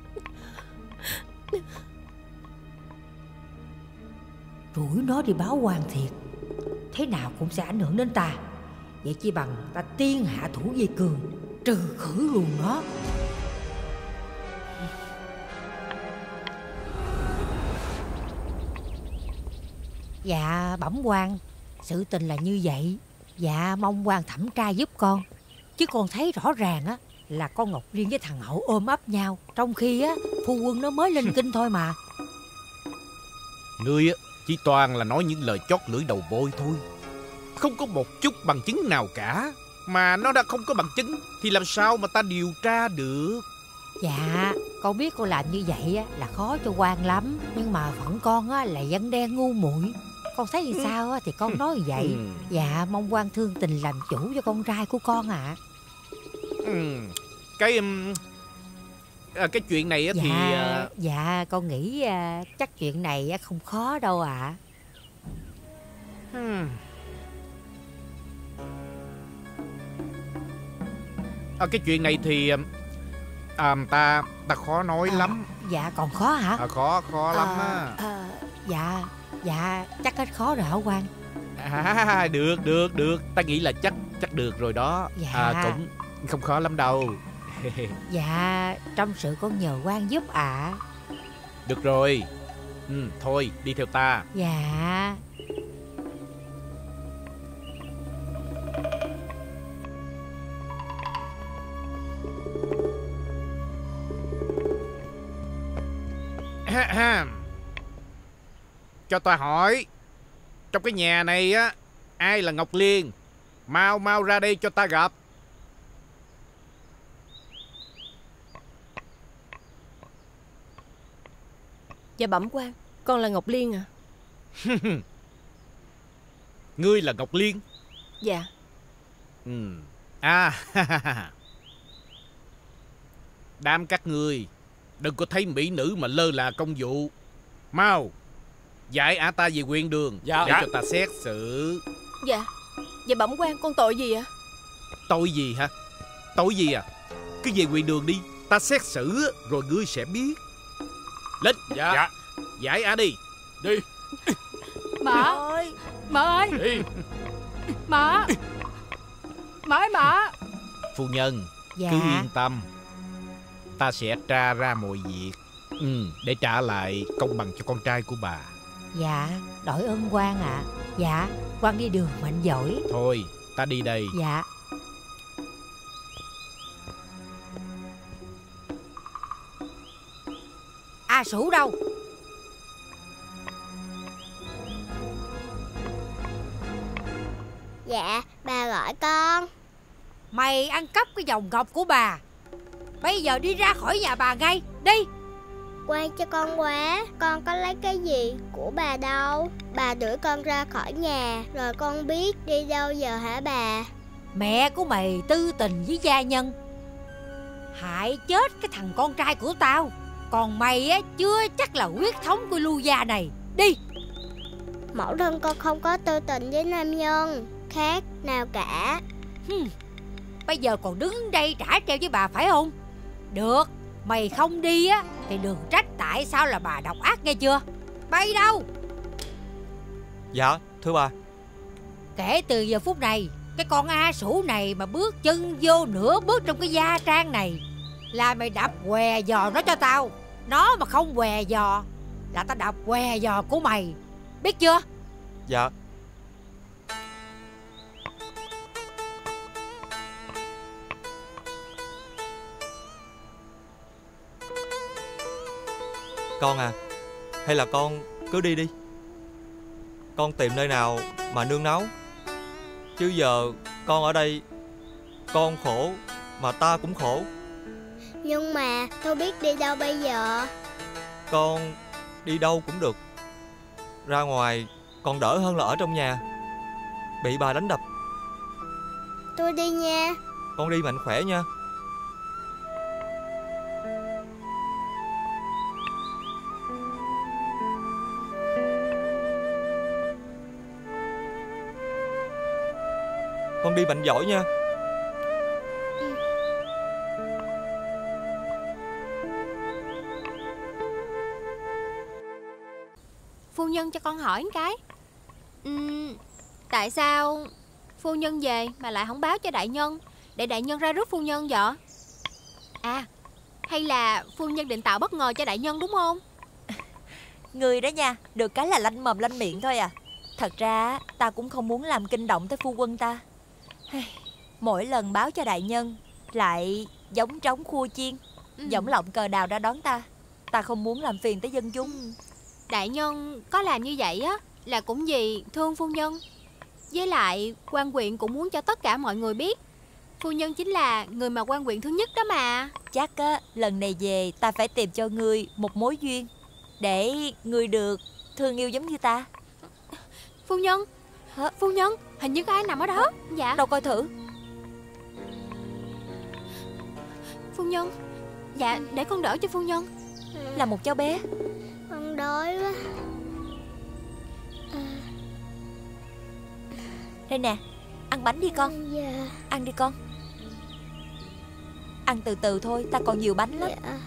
Speaker 3: Rủi nó đi báo quan thiệt, thế nào cũng sẽ ảnh hưởng đến ta. Vậy chi bằng ta tiên hạ thủ vi cường, trừ khử luôn nó. Dạ bẩm quan, sự tình là như vậy. Dạ mong quan thẩm tra giúp con. Chứ con thấy rõ ràng á là con Ngọc Liên với thằng Hậu ôm ấp nhau, trong khi á phu quân nó mới lên kinh thôi mà.
Speaker 14: Ngươi á chỉ toàn là nói những lời chót lưỡi đầu bôi thôi, không có một chút bằng chứng nào cả. Mà nó đã không có bằng chứng thì làm sao mà ta điều tra được?
Speaker 3: Dạ con biết con làm như vậy á là khó cho quan lắm, nhưng mà phận con á là dân đen ngu muội. Con thấy như sao á thì con nói như vậy. Dạ mong quan thương tình làm chủ cho con trai của con ạ. À.
Speaker 14: Ừ, cái à, cái chuyện này á
Speaker 3: dạ,
Speaker 14: thì à...
Speaker 3: dạ con nghĩ à, chắc chuyện này không khó đâu ạ. À.
Speaker 14: Hmm. À, cái chuyện này thì à, ta ta khó nói à, lắm.
Speaker 3: Dạ còn khó hả?
Speaker 14: À, khó khó à, lắm á.
Speaker 3: À, dạ dạ chắc hết khó rồi hả quan?
Speaker 14: À, được được được, ta nghĩ là chắc chắc được rồi đó.
Speaker 3: Dạ.
Speaker 14: À, cũng không khó lắm đâu.
Speaker 3: Dạ trong sự con nhờ quan giúp ạ. À.
Speaker 14: Được rồi. Ừ, thôi đi theo ta.
Speaker 3: Dạ.
Speaker 14: Cho ta hỏi, trong cái nhà này á, ai là Ngọc Liên? Mau mau ra đây cho ta gặp.
Speaker 2: Dạ bẩm quan, Con là Ngọc Liên à?
Speaker 14: Ngươi là Ngọc Liên?
Speaker 2: Dạ.
Speaker 14: Ừ. À, đám các ngươi đừng có thấy mỹ nữ mà lơ là công vụ. Mau giải ả ta về huyện đường.
Speaker 11: Dạ.
Speaker 14: Để
Speaker 11: Dạ.
Speaker 14: cho ta xét xử.
Speaker 2: Dạ. Dạ bẩm quan, con tội gì ạ?
Speaker 14: Tội gì hả? Tội gì à? Cứ về huyện đường đi, ta xét xử rồi ngươi sẽ biết. Lên.
Speaker 11: Dạ. Dạ.
Speaker 14: Giải ả đi.
Speaker 11: Đi.
Speaker 6: Mợ ơi, mợ ơi,
Speaker 11: đi.
Speaker 6: mợ, mợ ơi mợ.
Speaker 14: Phu nhân,
Speaker 3: Dạ.
Speaker 14: cứ yên tâm, ta sẽ tra ra mọi việc, ừ, để trả lại công bằng cho con trai của bà.
Speaker 3: Dạ, đổi ơn quan ạ. À. Dạ, quan đi đường mạnh giỏi.
Speaker 14: Thôi, ta đi đây.
Speaker 3: Dạ. A Sủ đâu?
Speaker 4: Dạ, bà gọi con.
Speaker 10: Mày ăn cắp cái vòng ngọc của bà. Bây giờ đi ra khỏi nhà bà ngay. Đi.
Speaker 4: Quan cho con quá, con có lấy cái gì của bà đâu. Bà đuổi con ra khỏi nhà, rồi con biết đi đâu giờ hả bà?
Speaker 10: Mẹ của mày tư tình với gia nhân, hại chết cái thằng con trai của tao. Còn mày á, chưa chắc là huyết thống của Lưu gia này. Đi.
Speaker 4: Mẫu thân con không có tư tình với nam nhân khác nào cả.
Speaker 10: Hừm. Bây giờ còn đứng đây trả treo với bà phải không? Được. Mày không đi á thì đừng trách tại sao là bà độc ác nghe chưa. Bay đâu?
Speaker 8: Dạ thưa bà.
Speaker 10: Kể từ giờ phút này, cái con A Sủ này mà bước chân vô nửa bước trong cái gia trang này là mày đập què giò nó cho tao. Nó mà không què giò là tao đập què giò của mày. Biết chưa?
Speaker 8: Dạ. Con à, hay là con cứ đi đi. Con tìm nơi nào mà nương náu. Chứ giờ con ở đây, con khổ mà ta cũng khổ.
Speaker 4: Nhưng mà tôi biết đi đâu bây giờ.
Speaker 8: Con đi đâu cũng được. Ra ngoài còn đỡ hơn là ở trong nhà bị bà đánh đập.
Speaker 4: Tôi đi nha.
Speaker 8: Con đi mạnh khỏe nha. Con đi mạnh giỏi nha.
Speaker 2: Phu nhân cho con hỏi một cái. uhm, Tại sao phu nhân về mà lại không báo cho đại nhân, để đại nhân ra rước phu nhân vậy? À, hay là phu nhân định tạo bất ngờ cho đại nhân đúng không?
Speaker 15: Người đó nha, được cái là lanh mồm lanh miệng thôi à. Thật ra ta cũng không muốn làm kinh động tới phu quân ta. Mỗi lần báo cho đại nhân lại giống trống khua chiên,
Speaker 2: ừ.
Speaker 15: giọng lọng cờ đào ra đón ta. Ta không muốn làm phiền tới dân chúng.
Speaker 2: ừ. Đại nhân có làm như vậy á là cũng vì thương phu nhân. Với lại quan huyện cũng muốn cho tất cả mọi người biết phu nhân chính là người mà quan huyện thứ nhất đó mà.
Speaker 15: Chắc á, lần này về ta phải tìm cho ngươi một mối duyên để ngươi được thương yêu giống như ta.
Speaker 2: Phu nhân. Hả? Phu nhân, hình như có ai nằm ở đó. Dạ.
Speaker 15: Đâu coi thử.
Speaker 2: Phu nhân. Dạ, để con đỡ cho phu nhân.
Speaker 15: Là một cháu bé.
Speaker 4: Con đói quá.
Speaker 15: Đây nè, ăn bánh đi con.
Speaker 4: Dạ.
Speaker 15: Ăn đi con. Ăn từ từ thôi, ta còn nhiều bánh lắm.
Speaker 4: Dạ.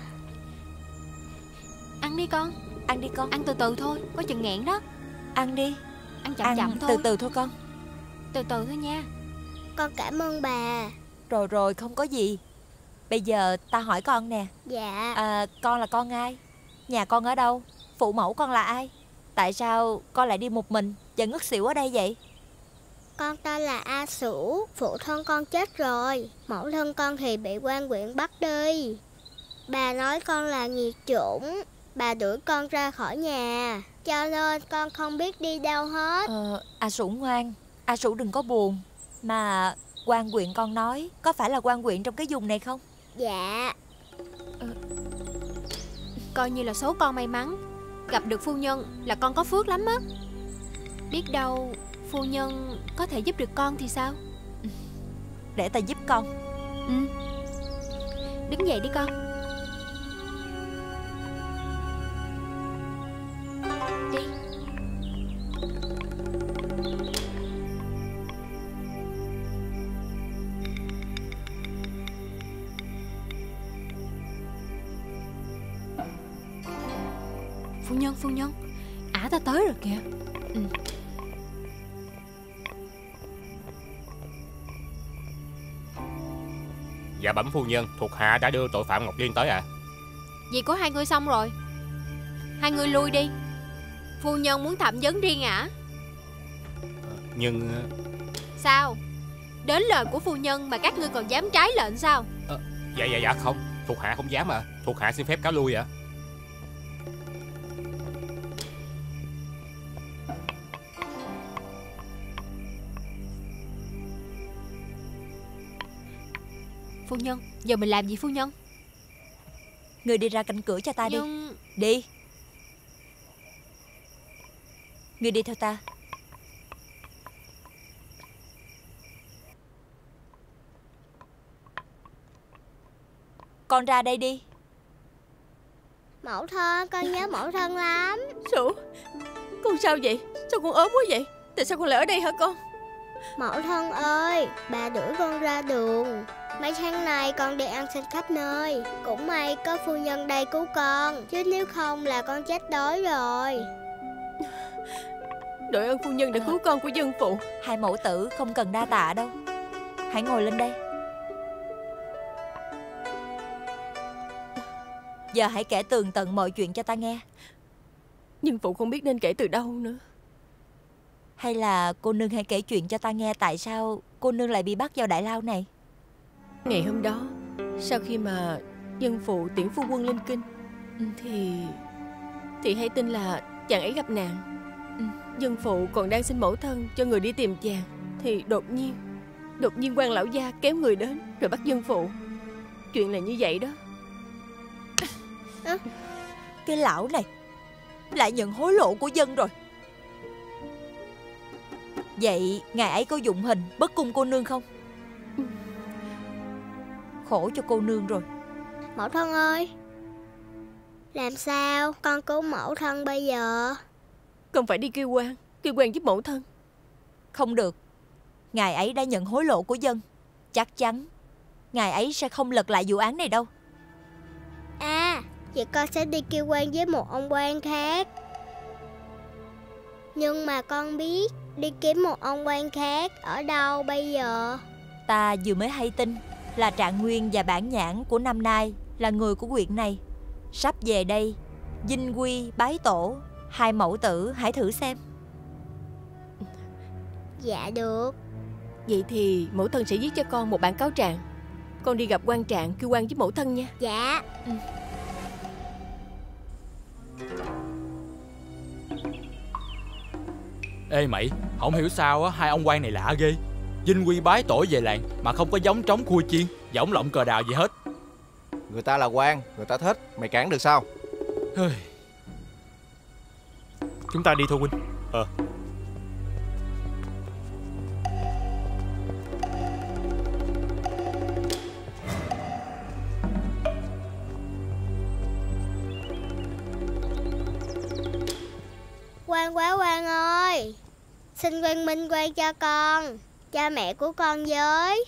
Speaker 2: Ăn đi con.
Speaker 15: Ăn đi con.
Speaker 2: Ăn từ từ thôi, có chừng nghẹn đó.
Speaker 15: Ăn đi.
Speaker 2: Ăn chậm
Speaker 15: Ăn
Speaker 2: chậm thôi.
Speaker 15: từ từ thôi con.
Speaker 2: Từ từ thôi nha.
Speaker 4: Con cảm ơn bà.
Speaker 15: Rồi rồi, không có gì. Bây giờ ta hỏi con nè.
Speaker 4: Dạ.
Speaker 15: à, Con là con ai? Nhà con ở đâu? Phụ mẫu con là ai? Tại sao con lại đi một mình và ngất xỉu ở đây vậy?
Speaker 4: Con tên là A Sủ. Phụ thân con chết rồi. Mẫu thân con thì bị quan huyện bắt đi. Bà nói con là nghiệt chủng. Bà đuổi con ra khỏi nhà, cho nên con không biết đi đâu hết.
Speaker 15: ờ, A Sủ ngoan, A Sủ đừng có buồn. Mà quan huyện con nói có phải là quan huyện trong cái vùng này không?
Speaker 4: Dạ.
Speaker 2: ờ, Coi như là số con may mắn
Speaker 16: Gặp được phu nhân là con có phước lắm á. Biết đâu phu nhân có thể giúp được con thì sao?
Speaker 15: Để ta giúp con.
Speaker 16: Ừ. Đứng dậy đi con. Đi. Phu nhân, phu nhân, ả ta tới rồi kìa. Ừ.
Speaker 17: Dạ bẩm phu nhân, thuộc hạ đã đưa tội phạm Ngọc Liên tới ạ. À?
Speaker 16: Việc của hai người xong rồi, hai người lui đi. Phu nhân muốn thẩm vấn riêng ả.
Speaker 17: Nhưng...
Speaker 16: Sao? Đến lời của phu nhân mà các ngươi còn dám trái lệnh sao?
Speaker 17: À, dạ dạ dạ không, thuộc hạ không dám ạ. À. Thuộc hạ xin phép cáo lui ạ. À.
Speaker 16: Phu nhân, giờ mình làm gì phu nhân?
Speaker 15: Người đi ra cánh cửa cho ta
Speaker 16: Nhưng...
Speaker 15: đi. Đi. Người đi theo ta. Con ra đây đi.
Speaker 4: Mẫu thân, con nhớ mẫu thân lắm.
Speaker 2: Sủ, con sao vậy? Sao con ốm quá vậy? Tại sao con lại ở đây hả con?
Speaker 4: Mẫu thân ơi, bà đuổi con ra đường. Mấy tháng này con đi ăn xin khắp nơi. Cũng may có phu nhân đây cứu con, chứ nếu không là con chết đói rồi.
Speaker 2: Đội ơn phu nhân đã cứu con của dân phụ.
Speaker 15: Hai mẫu tử không cần đa tạ đâu. Hãy ngồi lên đây. Giờ hãy kể tường tận mọi chuyện cho ta nghe.
Speaker 2: Nhưng phụ không biết nên kể từ đâu nữa.
Speaker 15: Hay là cô nương hãy kể chuyện cho ta nghe tại sao cô nương lại bị bắt vào đại lao này.
Speaker 2: Ngày hôm đó, sau khi mà dân phụ tiễn phu quân lên kinh, ừ. Thì Thì hay tin là chàng ấy gặp nạn. ừ. Dân phụ còn đang xin mẫu thân cho người đi tìm chàng, thì đột nhiên Đột nhiên quan lão gia kéo người đến rồi bắt dân phụ. Chuyện là như vậy đó.
Speaker 15: à, Cái lão này lại nhận hối lộ của dân rồi. Vậy ngài ấy có dụng hình bức cung cô nương không? ừ. Khổ cho cô nương rồi.
Speaker 4: Mẫu thân ơi, làm sao con cứu mẫu thân bây giờ?
Speaker 2: Con phải đi kêu quan, kêu quan giúp mẫu thân.
Speaker 15: Không được. Ngài ấy đã nhận hối lộ của dân. Chắc chắn ngài ấy sẽ không lật lại vụ án này đâu.
Speaker 4: À, vậy con sẽ đi kêu quan với một ông quan khác. Nhưng mà con biết đi kiếm một ông quan khác ở đâu bây giờ?
Speaker 15: Ta vừa mới hay tin là Trạng Nguyên và Bản Nhãn của năm nay là người của huyện này, sắp về đây dinh quy bái tổ. Hai mẫu tử hãy thử xem.
Speaker 4: Dạ được.
Speaker 2: Vậy thì mẫu thân sẽ viết cho con một bản cáo trạng. Con đi gặp quan trạng kêu quan giúp mẫu thân nha.
Speaker 4: Dạ.
Speaker 2: ừ.
Speaker 11: Ê mày, không hiểu sao á, hai ông quan này lạ ghê. Vinh quy bái tổ về làng mà không có giống trống khui chiên, giỏng lộng cờ đào gì hết.
Speaker 18: Người ta là quan, người ta thích, mày cản được sao?
Speaker 13: Chúng ta đi thôi huynh.
Speaker 9: Ờ à.
Speaker 4: Quan quá quan ơi, xin quan minh quan cho con, cha mẹ của con với.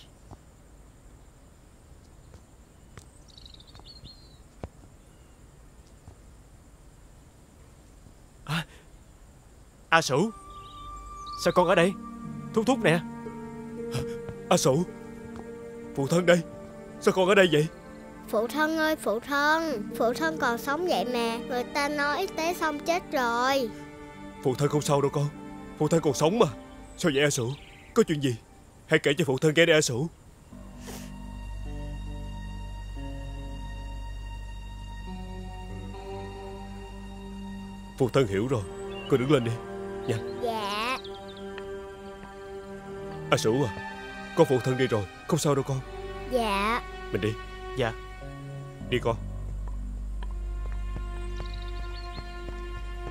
Speaker 13: À, A Sửu, sao con ở đây? Thúc thúc nè.
Speaker 9: A Sửu, phụ thân đây, sao con ở đây vậy?
Speaker 4: Phụ thân ơi phụ thân, phụ thân còn sống vậy mà, người ta nói y tế xong chết rồi.
Speaker 9: Phụ thân không sao đâu con, phụ thân còn sống mà. Sao vậy A Sửu, có chuyện gì? Hãy kể cho phụ thân nghe đi A Sửu. Phụ thân hiểu rồi, con đứng lên đi, nhanh.
Speaker 4: Dạ.
Speaker 9: A Sửu à, con phụ thân đi rồi, không sao đâu con.
Speaker 4: Dạ.
Speaker 9: Mình đi.
Speaker 13: Dạ.
Speaker 9: Đi con.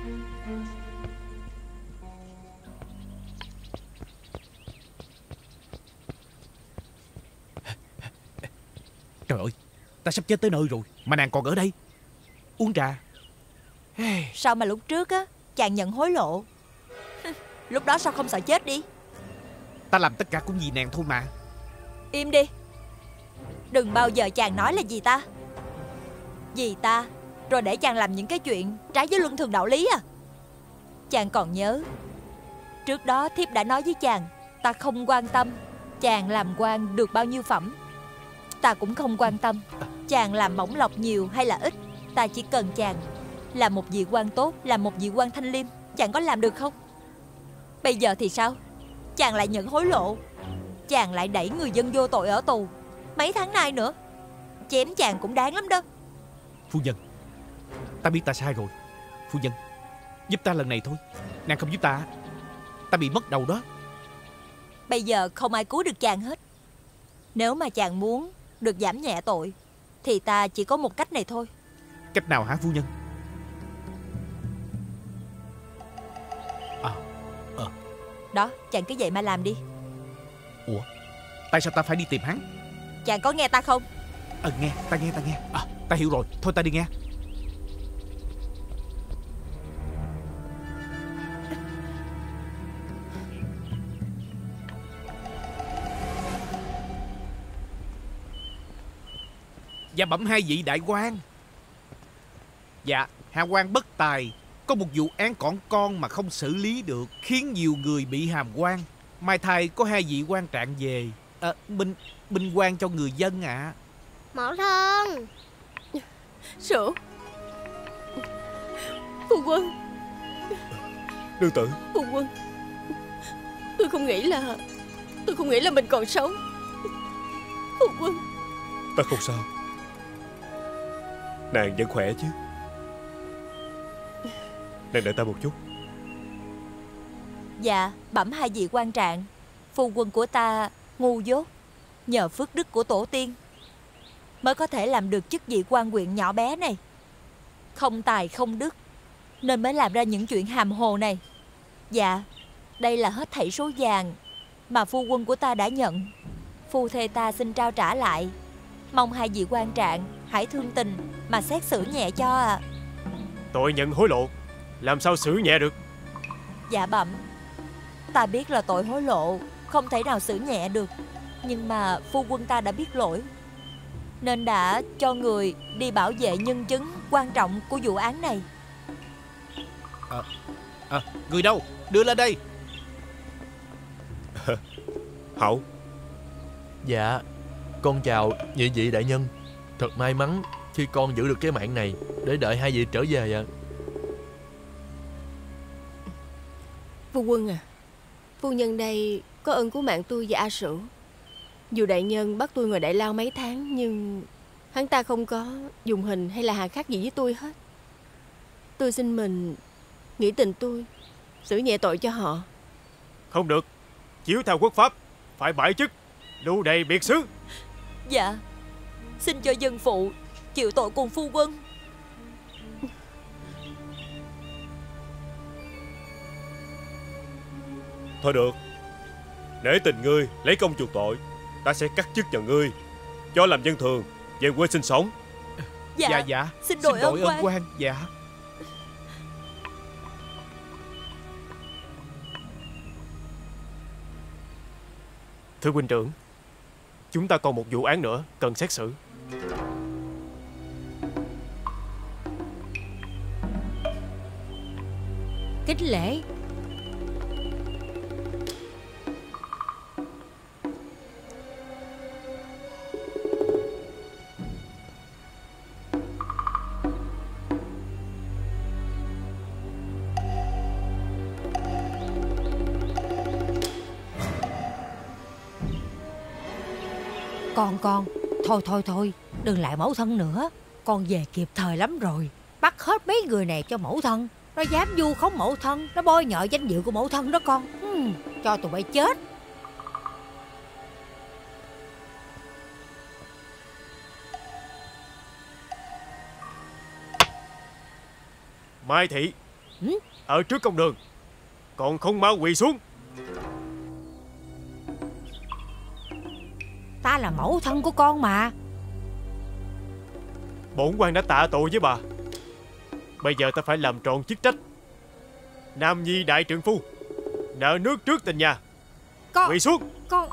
Speaker 14: Trời ơi, ta sắp chết tới nơi rồi mà nàng còn ở đây uống trà.
Speaker 15: Sao mà lúc trước á chàng nhận hối lộ? Lúc đó sao không sợ chết đi?
Speaker 14: Ta làm tất cả cũng vì nàng thôi mà.
Speaker 15: Im đi. Đừng bao giờ chàng nói là gì ta. Vì ta rồi để chàng làm những cái chuyện trái với luân thường đạo lý à? Chàng còn nhớ trước đó thiếp đã nói với chàng, ta không quan tâm chàng làm quan được bao nhiêu phẩm. Ta cũng không quan tâm chàng làm bổng lộc nhiều hay là ít. Ta chỉ cần chàng làm một vị quan tốt, làm một vị quan thanh liêm. Chàng có làm được không? Bây giờ thì sao? Chàng lại nhận hối lộ, chàng lại đẩy người dân vô tội ở tù mấy tháng nay nữa. Chém chàng cũng đáng lắm đó.
Speaker 14: Phu nhân, ta biết ta sai rồi. Phu nhân, giúp ta lần này thôi. Nàng không giúp ta, ta bị mất đầu đó.
Speaker 15: Bây giờ không ai cứu được chàng hết. Nếu mà chàng muốn được giảm nhẹ tội thì ta chỉ có một cách này thôi.
Speaker 14: Cách nào hả phu nhân? À, ờ.
Speaker 15: Đó, chàng cứ vậy mà làm đi.
Speaker 14: Ủa, tại sao ta phải đi tìm hắn?
Speaker 15: Chàng có nghe ta không?
Speaker 14: Ờ, nghe, ta nghe, ta nghe. À, ta hiểu rồi, thôi ta đi nghe. Dạ bẩm hai vị đại quan. Dạ, hạ quan bất tài, có một vụ án cỏn con mà không xử lý được, khiến nhiều người bị hàm quan. Mai thai có hai vị quan trạng về, à, binh binh quan cho người dân ạ. À.
Speaker 4: Mẫu thân.
Speaker 2: Sữa. Phu quân.
Speaker 9: Nương tử.
Speaker 2: Phu quân, tôi không nghĩ là Tôi không nghĩ là mình còn sống. Phu quân.
Speaker 9: Ta không sao. Nàng vẫn khỏe chứ? Nàng đợi ta một chút.
Speaker 15: Dạ, bẩm hai vị quan trạng, phu quân của ta ngu dốt, nhờ phước đức của tổ tiên mới có thể làm được chức vị quan huyện nhỏ bé này. Không tài không đức nên mới làm ra những chuyện hàm hồ này. Dạ, đây là hết thảy số vàng mà phu quân của ta đã nhận. Phu thê ta xin trao trả lại. Mong hai vị quan trạng hãy thương tình mà xét xử nhẹ cho à.
Speaker 13: Tội nhận hối lộ làm sao xử nhẹ được?
Speaker 15: Dạ bẩm, ta biết là tội hối lộ không thể nào xử nhẹ được, nhưng mà phu quân ta đã biết lỗi nên đã cho người đi bảo vệ nhân chứng quan trọng của vụ án này.
Speaker 14: À, à, người đâu? Đưa lên đây.
Speaker 9: Hậu.
Speaker 12: Dạ, con chào nhị vị đại nhân. Thật may mắn khi con giữ được cái mạng này để đợi hai vị trở về ạ.
Speaker 2: Phu quân à, phu nhân đây có ơn cứu mạng tôi và A Sửu. Dù đại nhân bắt tôi ngồi đại lao mấy tháng, nhưng hắn ta không có dùng hình hay là hà khắc gì với tôi hết. Tôi xin mình nghĩ tình tôi, xử nhẹ tội cho họ.
Speaker 13: Không được, chiếu theo quốc pháp phải bãi chức, lưu đày biệt xứ.
Speaker 15: Dạ, xin cho dân phụ chịu tội cùng phu quân.
Speaker 9: Thôi được, nể tình ngươi lấy công chuộc tội, ta sẽ cắt chức nhận ngươi, cho làm dân thường về quê sinh sống.
Speaker 15: Dạ,
Speaker 14: dạ, dạ.
Speaker 15: Xin đổi,
Speaker 14: xin đổi
Speaker 15: ơn
Speaker 14: ơn quan. Dạ.
Speaker 13: Thưa huynh trưởng, chúng ta còn một vụ án nữa cần xét xử.
Speaker 10: Kính lễ. Con con, thôi thôi thôi, đừng lại mẫu thân nữa. Con về kịp thời lắm rồi. Bắt hết mấy người này cho mẫu thân. Nó dám vu khống mẫu thân, nó bôi nhọ danh dự của mẫu thân đó con. hmm, Cho tụi bay chết.
Speaker 13: Mai thị,
Speaker 10: ừ?
Speaker 13: Ở trước công đường, còn không mau quỳ xuống.
Speaker 10: Ta là mẫu thân của con mà.
Speaker 13: Bổn quan đã tạ tội với bà. Bây giờ ta phải làm tròn chức trách nam nhi đại trượng phu, nợ nước trước tình nhà.
Speaker 10: Con
Speaker 13: Quỳ xuống.
Speaker 10: Con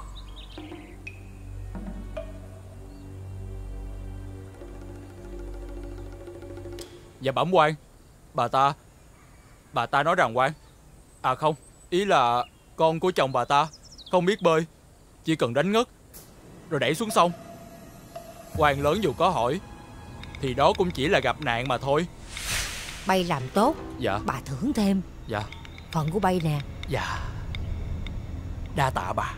Speaker 11: Dạ bẩm quan, bà ta Bà ta nói rằng quan À không, ý là con của chồng bà ta không biết bơi, chỉ cần đánh ngất rồi đẩy xuống sông. Quan lớn dù có hỏi thì đó cũng chỉ là gặp nạn mà thôi.
Speaker 10: Bay làm tốt,
Speaker 11: Dạ.
Speaker 10: bà thưởng thêm.
Speaker 11: Dạ.
Speaker 10: Phần của Bay nè.
Speaker 11: Dạ. Đa tạ bà.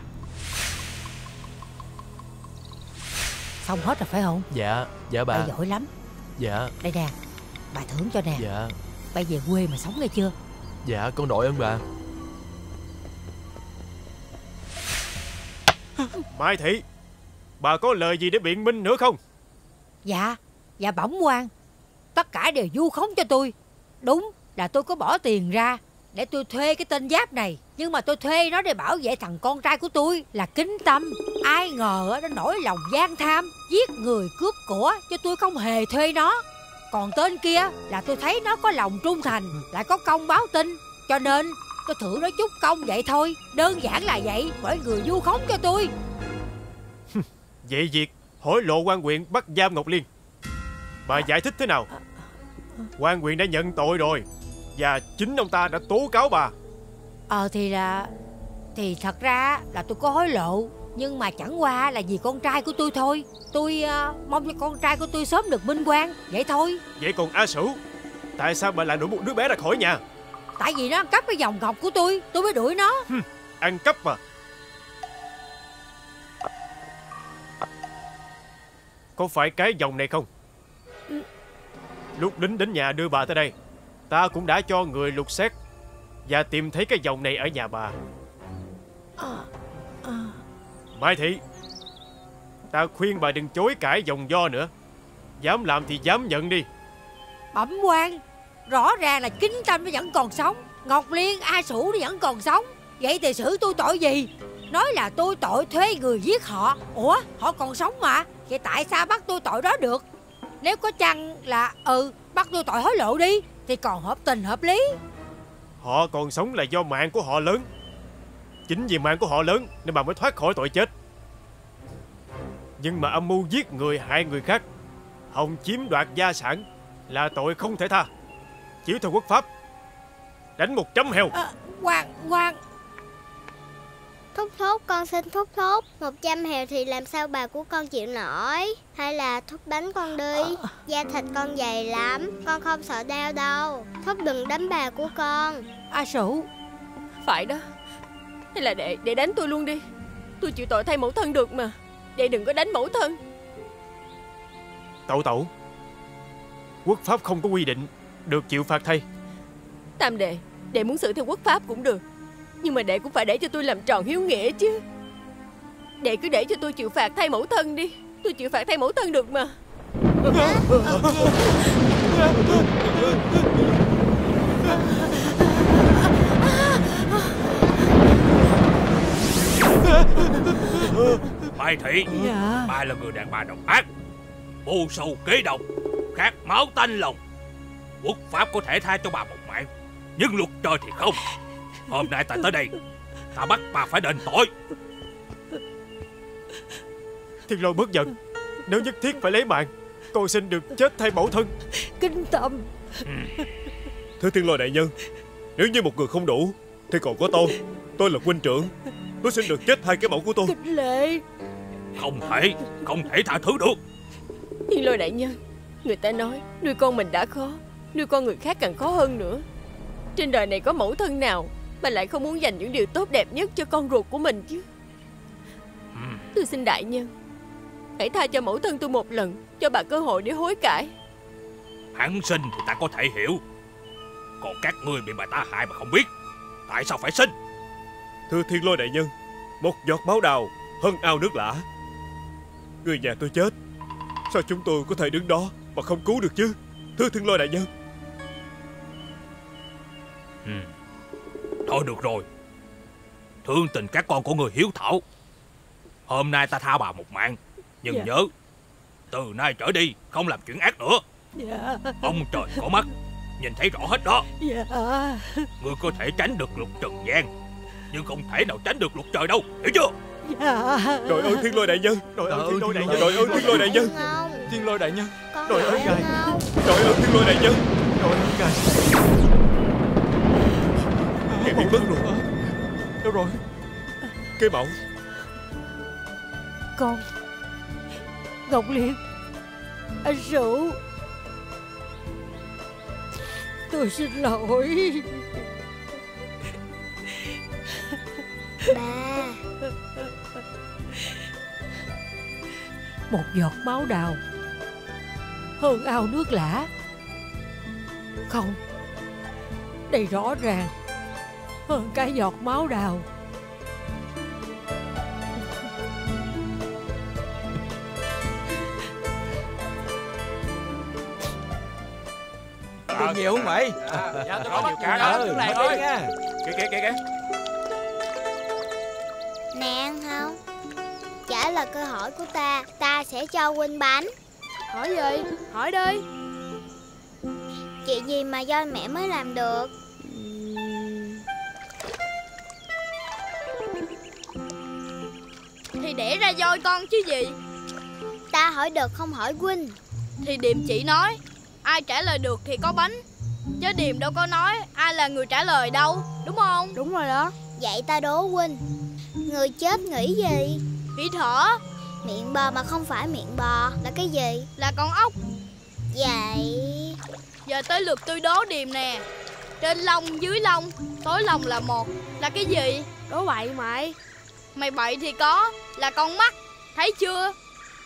Speaker 10: Xong hết rồi phải không?
Speaker 12: Dạ, dạ bà.
Speaker 10: Bay giỏi lắm.
Speaker 12: Dạ.
Speaker 10: Đây nè, bà thưởng cho nè.
Speaker 12: Dạ.
Speaker 10: Bay về quê mà sống nghe chưa?
Speaker 12: Dạ, con đội ơn bà.
Speaker 13: Mai Thị, bà có lời gì để biện minh nữa không?
Speaker 10: Dạ, dạ bẩm quan, tất cả đều vu khống cho tôi. Đúng là tôi có bỏ tiền ra để tôi thuê cái tên Giáp này, nhưng mà tôi thuê nó để bảo vệ thằng con trai của tôi là Kính Tâm. Ai ngờ nó nổi lòng gian tham, giết người cướp của, cho tôi không hề thuê nó. Còn tên kia là tôi thấy nó có lòng trung thành, lại có công báo tin, cho nên tôi thưởng nó chút công vậy thôi. Đơn giản là vậy, mọi người vu khống cho tôi.
Speaker 13: Vậy việc hối lộ quan huyện bắt giam Ngọc Liên, bà giải thích thế nào? Quan huyện đã nhận tội rồi, và chính ông ta đã tố cáo bà.
Speaker 10: Ờ thì là Thì thật ra là tôi có hối lộ, nhưng mà chẳng qua là vì con trai của tôi thôi. Tôi uh, mong cho con trai của tôi sớm được minh oan, vậy thôi.
Speaker 13: Vậy còn A Sửu, tại sao bà lại đuổi một đứa bé ra khỏi nhà?
Speaker 10: Tại vì nó ăn cắp cái vòng ngọc của tôi, tôi mới đuổi nó.
Speaker 13: Hừm, ăn cắp mà. Có phải cái vòng này không? Lúc lính đến nhà đưa bà tới đây, ta cũng đã cho người lục xét và tìm thấy cái vòng này ở nhà bà. Mai Thị, ta khuyên bà đừng chối cãi vòng vo nữa. Dám làm thì dám nhận đi.
Speaker 10: Bẩm quan, rõ ràng là Kính Tâm nó vẫn còn sống, Ngọc Liên, A Sửu nó vẫn còn sống. Vậy thì xử tôi tội gì? Nói là tôi tội thuê người giết họ. Ủa, họ còn sống mà, vậy tại sao bắt tôi tội đó được? Nếu có chăng là ừ bắt tôi tội hối lộ đi, thì còn hợp tình hợp lý.
Speaker 13: Họ còn sống là do mạng của họ lớn. Chính vì mạng của họ lớn nên bà mới thoát khỏi tội chết. Nhưng mà âm mưu giết người hại người khác, hòng chiếm đoạt gia sản là tội không thể tha. Chiếu theo quốc pháp, đánh một chấm heo.
Speaker 10: à, Quan, quan
Speaker 4: Thúc thúc, con xin thúc thúc. Một trăm heo thì làm sao bà của con chịu nổi? Hay là thúc đánh con đi. Da thịt con dày lắm, con không sợ đau đâu. Thúc đừng đánh bà của con.
Speaker 10: A Sửu.
Speaker 2: Phải đó. Hay là để, để đánh tôi luôn đi. Tôi chịu tội thay mẫu thân được mà. Để đừng có đánh mẫu thân.
Speaker 13: Tẩu tẩu, quốc pháp không có quy định được chịu phạt thay.
Speaker 2: Tam đệ, đệ muốn xử theo quốc pháp cũng được, nhưng mà đệ cũng phải để cho tôi làm tròn hiếu nghĩa chứ. Đệ cứ để cho tôi chịu phạt thay mẫu thân đi. Tôi chịu phạt thay mẫu thân được mà.
Speaker 19: Mai Thị,
Speaker 10: dạ.
Speaker 19: bà là người đàn bà độc ác, mưu sâu kế độc, khát máu tanh lòng. Quốc pháp có thể tha cho bà một mạng, nhưng luật trời thì không. Hôm nay ta tới đây, ta bắt bà phải đền tội.
Speaker 13: Thiên Lôi bớt giận. Nếu nhất thiết phải lấy mạng, con xin được chết thay mẫu thân.
Speaker 10: Kính Tâm.
Speaker 9: Thưa Thiên Lôi đại nhân, nếu như một người không đủ thì còn có tôi. Tôi là huynh trưởng, tôi xin được chết thay cái mẫu của tôi.
Speaker 10: Kính Lệ.
Speaker 19: Không thể, không thể tha thứ được.
Speaker 2: Thiên Lôi đại nhân, người ta nói nuôi con mình đã khó, nuôi con người khác càng khó hơn nữa. Trên đời này có mẫu thân nào mà lại không muốn dành những điều tốt đẹp nhất cho con ruột của mình chứ. Tôi xin đại nhân, hãy tha cho mẫu thân tôi một lần, cho bà cơ hội để hối cải.
Speaker 19: Hắn sinh thì ta có thể hiểu, còn các ngươi bị bà ta hại mà không biết, tại sao phải sinh?
Speaker 9: Thưa Thiên Lôi đại nhân, một giọt máu đào hơn ao nước lã. Người nhà tôi chết, sao chúng tôi có thể đứng đó mà không cứu được chứ? Thưa Thiên Lôi đại nhân.
Speaker 19: Ừ. Thôi được rồi, thương tình các con của người hiếu thảo. Hôm nay ta tha bà một mạng, nhưng
Speaker 2: Dạ.
Speaker 19: nhớ Từ nay trở đi không làm chuyện ác nữa.
Speaker 10: Dạ.
Speaker 19: Ông trời có mắt, nhìn thấy rõ hết đó.
Speaker 10: Dạ.
Speaker 19: Ngươi có thể tránh được luật trần gian, nhưng không thể nào tránh được luật trời đâu, hiểu chưa?
Speaker 10: Dạ.
Speaker 9: Đội ơn Thiên Lôi đại nhân. Đội ơn Thiên Lôi đại nhân. Đội ơn Thiên Lôi đại nhân.
Speaker 11: Thiên Lôi đại nhân.
Speaker 9: Đội ơn ngài. Đội ơn Thiên Lôi đại nhân. Đội ơn ngài. Ngài bị mất rồi. Đâu rồi? Cây Mậu.
Speaker 10: Con Ngọc Liên, anh Sửu, tôi xin lỗi.
Speaker 4: Ba.
Speaker 10: Một giọt máu đào hơn ao nước lã. Không, đây rõ ràng hơn cả giọt máu đào.
Speaker 7: Được nhiều không mày?
Speaker 11: Dạ tôi có nhiều cả
Speaker 7: đó.
Speaker 11: đó.
Speaker 7: Làng
Speaker 11: Thôi.
Speaker 7: nha.
Speaker 11: Kìa kìa kìa kìa.
Speaker 4: Nè ăn không? Trả lời câu hỏi của ta, ta sẽ cho huynh bánh.
Speaker 20: Hỏi gì? Hỏi đi.
Speaker 4: Chuyện gì mà do mẹ mới làm được?
Speaker 20: Thì đẻ ra voi con chứ gì.
Speaker 4: Ta hỏi được không hỏi huynh.
Speaker 20: Thì Điềm chỉ nói ai trả lời được thì có bánh, chứ Điềm đâu có nói ai là người trả lời đâu, đúng không? Đúng rồi đó.
Speaker 4: Vậy ta đố huynh, người chết nghĩ gì?
Speaker 20: Nghĩ thở.
Speaker 4: Miệng bò mà không phải miệng bò là cái gì?
Speaker 20: Là con ốc.
Speaker 4: Vậy
Speaker 20: giờ tới lượt tôi đố Điềm nè. Trên lông dưới lông, tối lông là một, là cái gì?
Speaker 16: Đố bậy mày.
Speaker 20: Mày bậy thì có, là con mắt. Thấy chưa?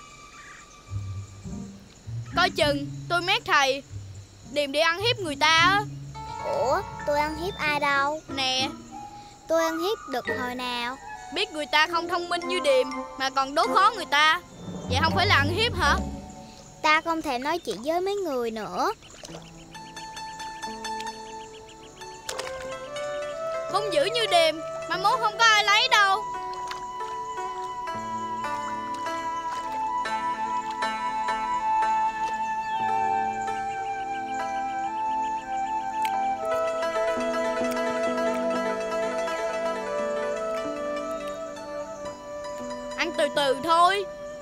Speaker 20: Coi chừng tôi mét thầy Điềm đi ăn hiếp người ta á.
Speaker 4: Ủa tôi ăn hiếp ai đâu?
Speaker 20: Nè.
Speaker 4: Tôi ăn hiếp được hồi nào?
Speaker 20: Biết người ta không thông minh như Điềm mà còn đố khó người ta, vậy không phải là ăn hiếp hả?
Speaker 4: Ta không thể nói chuyện với mấy người nữa.
Speaker 20: Không giữ như Điềm mà mốt không có ai lấy đâu. Ăn từ từ thôi.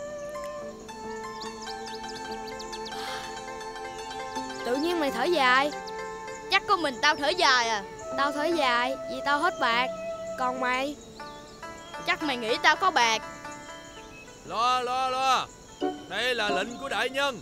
Speaker 16: Tự nhiên mày thở dài.
Speaker 20: Chắc có mình tao thở dài à?
Speaker 16: Tao thở dài vì tao hết bạc. Còn mày?
Speaker 20: Chắc mày nghĩ tao có bạc.
Speaker 12: Lo lo lo. Đây là lệnh của đại nhân.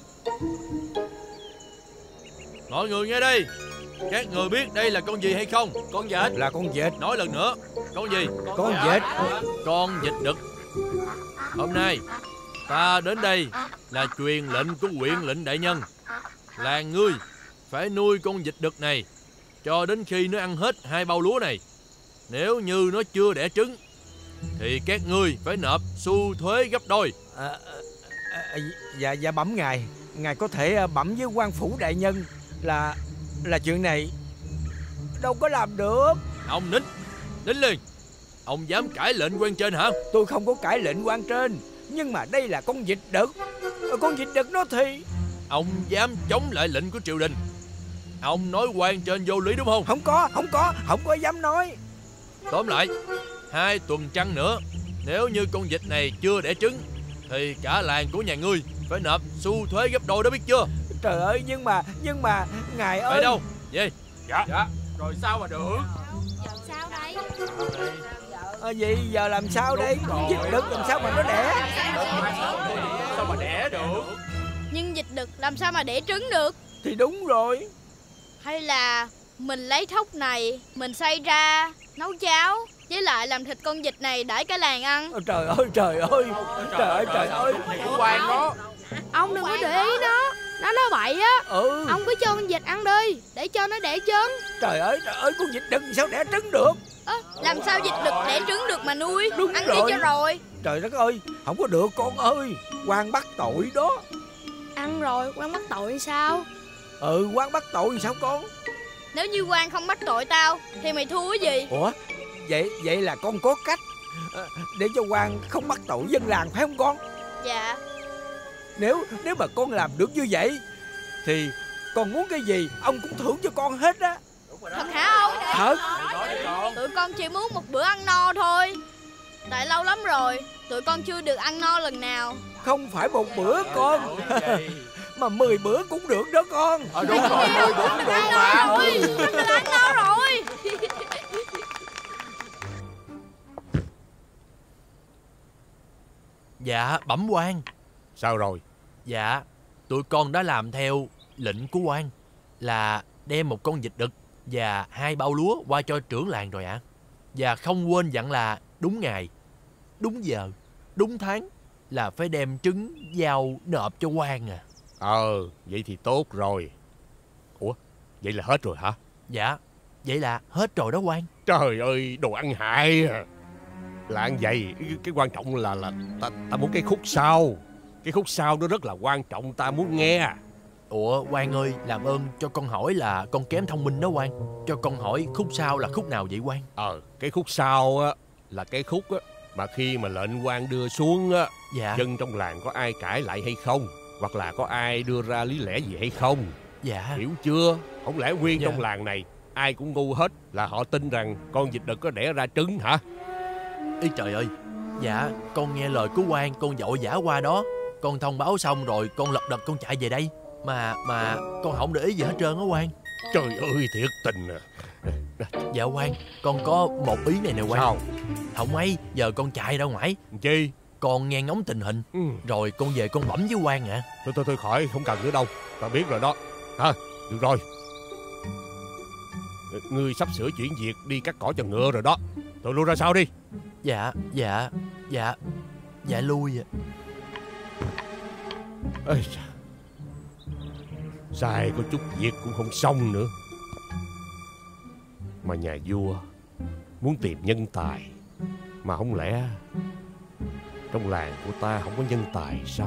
Speaker 12: Mọi người nghe đây. Các người biết đây là con gì hay không?
Speaker 7: Con vịt. Là con vịt.
Speaker 12: Nói lần nữa. Con gì?
Speaker 7: Con vịt.
Speaker 12: Con vịt đực. Hôm nay ta đến đây là truyền lệnh của huyện lệnh đại nhân, là ngươi phải nuôi con vịt đực này cho đến khi nó ăn hết hai bao lúa này. Nếu như nó chưa đẻ trứng thì các ngươi phải nộp xu thuế gấp đôi.
Speaker 7: À, à, dạ dạ bẩm ngài, ngài có thể bẩm với quan phủ đại nhân là là chuyện này đâu có làm được.
Speaker 12: Ông nín, nín liền. Ông dám cãi lệnh quan trên hả?
Speaker 7: Tôi không có cãi lệnh quan trên, nhưng mà đây là con vịt đực. Con vịt đực nó thì...
Speaker 12: Ông dám chống lại lệnh của triều đình. Ông nói quan trên vô lý đúng không?
Speaker 7: Không có, không có, không có dám nói.
Speaker 12: Tóm lại, hai tuần trăng nữa, nếu như con vịt này chưa đẻ trứng thì cả làng của nhà ngươi phải nộp xu thuế gấp đôi đó, biết chưa?
Speaker 7: Trời ơi, nhưng mà, nhưng mà, ngài ơi...
Speaker 12: Phải đâu? Về.
Speaker 11: Dạ. Dạ. Rồi sao mà được?
Speaker 16: Sao đây?
Speaker 7: À, vậy giờ làm sao đây? Con vịt đực làm sao mà nó đẻ?
Speaker 11: Sao mà đẻ được?
Speaker 20: Nhưng vịt đực làm sao mà đẻ trứng được?
Speaker 7: Thì đúng rồi.
Speaker 20: Hay là mình lấy thóc này, mình xay ra nấu cháo, với lại làm thịt con vịt này đãi cả làng ăn.
Speaker 7: Ôi, trời ơi, trời ơi, trời ơi, trời ơi.
Speaker 11: Chủ quan đó.
Speaker 16: Ông đừng có để ý nó. Nó nói bậy á.
Speaker 7: Ừ.
Speaker 16: Ông cứ cho con vịt ăn đi, để cho nó đẻ trứng.
Speaker 7: Trời ơi, trời ơi, con vịt đực sao đẻ trứng được?
Speaker 20: À, làm sao vịt đực đẻ trứng được mà nuôi?
Speaker 7: Đúng
Speaker 20: ăn
Speaker 7: rồi.
Speaker 20: đi cho rồi.
Speaker 7: Trời đất ơi, không có được con ơi. Quan bắt tội đó.
Speaker 16: Ăn rồi, quan bắt tội sao?
Speaker 7: Ừ, quan bắt tội sao con?
Speaker 20: Nếu như quan không bắt tội tao thì mày thua cái gì?
Speaker 7: Ủa, vậy vậy là con có cách để cho quan không bắt tội dân làng phải không con?
Speaker 20: Dạ.
Speaker 7: Nếu nếu mà con làm được như vậy thì con muốn cái gì ông cũng thưởng cho con hết á.
Speaker 20: Thật hả ông?
Speaker 7: Thật.
Speaker 20: Tụi con chỉ muốn một bữa ăn no thôi. Tại lâu lắm rồi tụi con chưa được ăn no lần nào.
Speaker 7: Không phải một bữa con mà mười bữa cũng được đó con.
Speaker 20: Ờ đúng rồi, mười bữa cũng được mà. Rồi, mình ăn no rồi.
Speaker 12: Dạ bẩm quan.
Speaker 9: Sao rồi?
Speaker 12: Dạ tụi con đã làm theo lệnh của quan, là đem một con vịt đực và hai bao lúa qua cho trưởng làng rồi ạ. À. Và không quên dặn là đúng ngày, đúng giờ, đúng tháng là phải đem trứng giao nộp cho quan à.
Speaker 9: Ờ vậy thì tốt rồi. Ủa vậy là hết rồi hả?
Speaker 12: Dạ vậy là hết rồi đó quan.
Speaker 9: Trời ơi đồ ăn hại à. Là ăn vậy. Cái quan trọng là là ta, ta muốn cái khúc sau. Cái khúc sau nó rất là quan trọng, ta muốn nghe.
Speaker 12: Ủa quan ơi, làm ơn cho con hỏi, là con kém thông minh đó quan. Cho con hỏi khúc sau là khúc nào vậy quan?
Speaker 9: Ờ cái khúc sau á là cái khúc á mà khi mà lệnh quan đưa xuống á,
Speaker 12: dạ.
Speaker 9: dân trong làng có ai cãi lại hay không, hoặc là có ai đưa ra lý lẽ gì hay không.
Speaker 12: Dạ.
Speaker 9: Hiểu chưa? Không lẽ nguyên
Speaker 12: dạ.
Speaker 9: trong làng này ai cũng ngu hết là họ tin rằng con vịt đực có đẻ ra trứng hả?
Speaker 12: Ý trời ơi. Dạ con nghe lời của quan, con vội vã qua đó. Con thông báo xong rồi con lật đật con chạy về đây. Mà mà con không để ý gì hết trơn á quan.
Speaker 9: Trời ơi thiệt tình à.
Speaker 12: Dạ quan, con có một ý này nè quan.
Speaker 9: Sao?
Speaker 12: Không ấy, giờ con chạy ra ngoài.
Speaker 9: Chi?
Speaker 12: Con nghe ngóng tình hình, ừ. rồi con về con bẩm với quan ạ. À.
Speaker 9: Thôi thôi thôi khỏi, không cần nữa đâu. Ta biết rồi đó. À, được rồi. Ngươi sắp sửa chuyển việc đi cắt cỏ cho ngựa rồi đó. Tôi lui ra sau đi.
Speaker 12: Dạ, dạ, dạ. Dạ lui ạ.
Speaker 9: Ê, sai có chút việc cũng không xong nữa. Mà nhà vua muốn tìm nhân tài, mà không lẽ trong làng của ta không có nhân tài sao?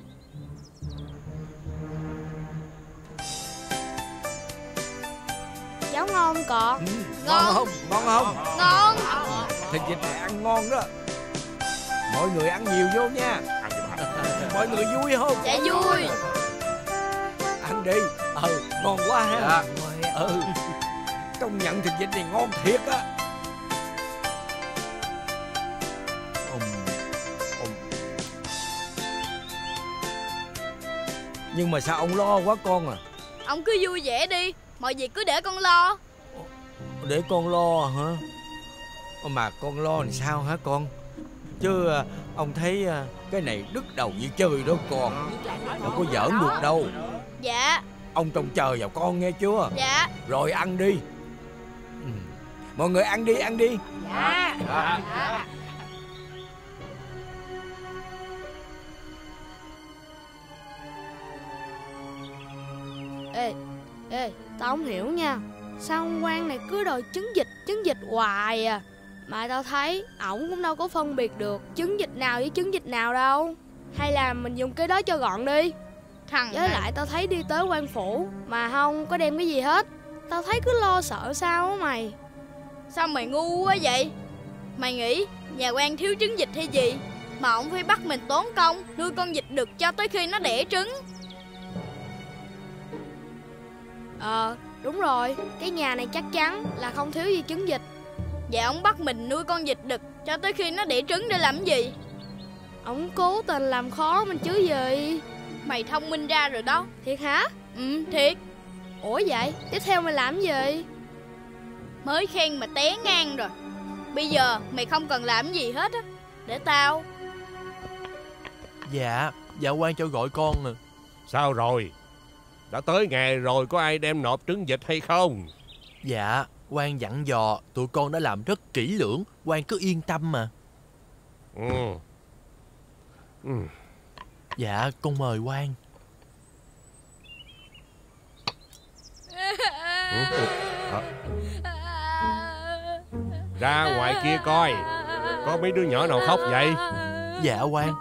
Speaker 20: Cháo ngon không cọ?
Speaker 7: Ừ, ngon. ngon không? Ngon không?
Speaker 20: Ngon.
Speaker 7: Thịt vịt này ăn ngon đó. Mọi người ăn nhiều vô nha. Mọi người vui không?
Speaker 20: Dạ vui.
Speaker 7: Ăn đi. Ừ, ngon quá ha. Dạ. Ừ. Công nhận thịt vịt này ngon thiệt á. Ông, ông... Nhưng mà sao ông lo quá con à?
Speaker 20: Ông cứ vui vẻ đi, mọi việc cứ để con lo.
Speaker 7: Để con lo hả? Mà con lo thì sao hả con? Chứ ông thấy cái này đứt đầu như chơi đó con. Đâu có giỡn được đâu.
Speaker 20: Dạ.
Speaker 7: Ông trông chờ vào con nghe chưa?
Speaker 20: Dạ.
Speaker 7: Rồi ăn đi. Ừ. Mọi người ăn đi, ăn đi.
Speaker 20: Dạ. Dạ. Dạ. Ê, ê, tao không hiểu nha. Sao ông quan này cứ đòi trứng vịt, trứng vịt hoài à. Mà tao thấy ổng cũng đâu có phân biệt được trứng vịt nào với trứng vịt nào đâu. Hay là mình dùng cái đó cho gọn đi. Thằng với này. Lại tao thấy đi tới quan phủ mà không có đem cái gì hết. Tao thấy cứ lo sợ sao á mày. Sao mày ngu quá vậy? Mày nghĩ nhà quan thiếu trứng vịt hay gì mà ổng phải bắt mình tốn công nuôi con vịt đực cho tới khi nó đẻ trứng? Ờ, đúng rồi. Cái nhà này chắc chắn là không thiếu gì trứng vịt. Vậy ổng bắt mình nuôi con vịt đực cho tới khi nó đẻ trứng để làm gì? Ổng cố tình làm khó mình chứ gì. Mày thông minh ra rồi đó. Thiệt hả? Ừ, thiệt. Ủa vậy, tiếp theo mày làm gì? Mới khen mà té ngang rồi. Bây giờ mày không cần làm gì hết á. Để tao.
Speaker 12: Dạ, dạ quan cho gọi con à.
Speaker 9: Sao rồi? Đã tới ngày rồi, có ai đem nộp trứng vịt hay không?
Speaker 12: Dạ, quan dặn dò tụi con đã làm rất kỹ lưỡng. Quan cứ yên tâm mà.
Speaker 9: Ừ. Ừ.
Speaker 12: Dạ, con mời quan.
Speaker 9: Ừ. À. Ra ngoài kia coi, có mấy đứa nhỏ nào khóc vậy?
Speaker 12: Dạ quan.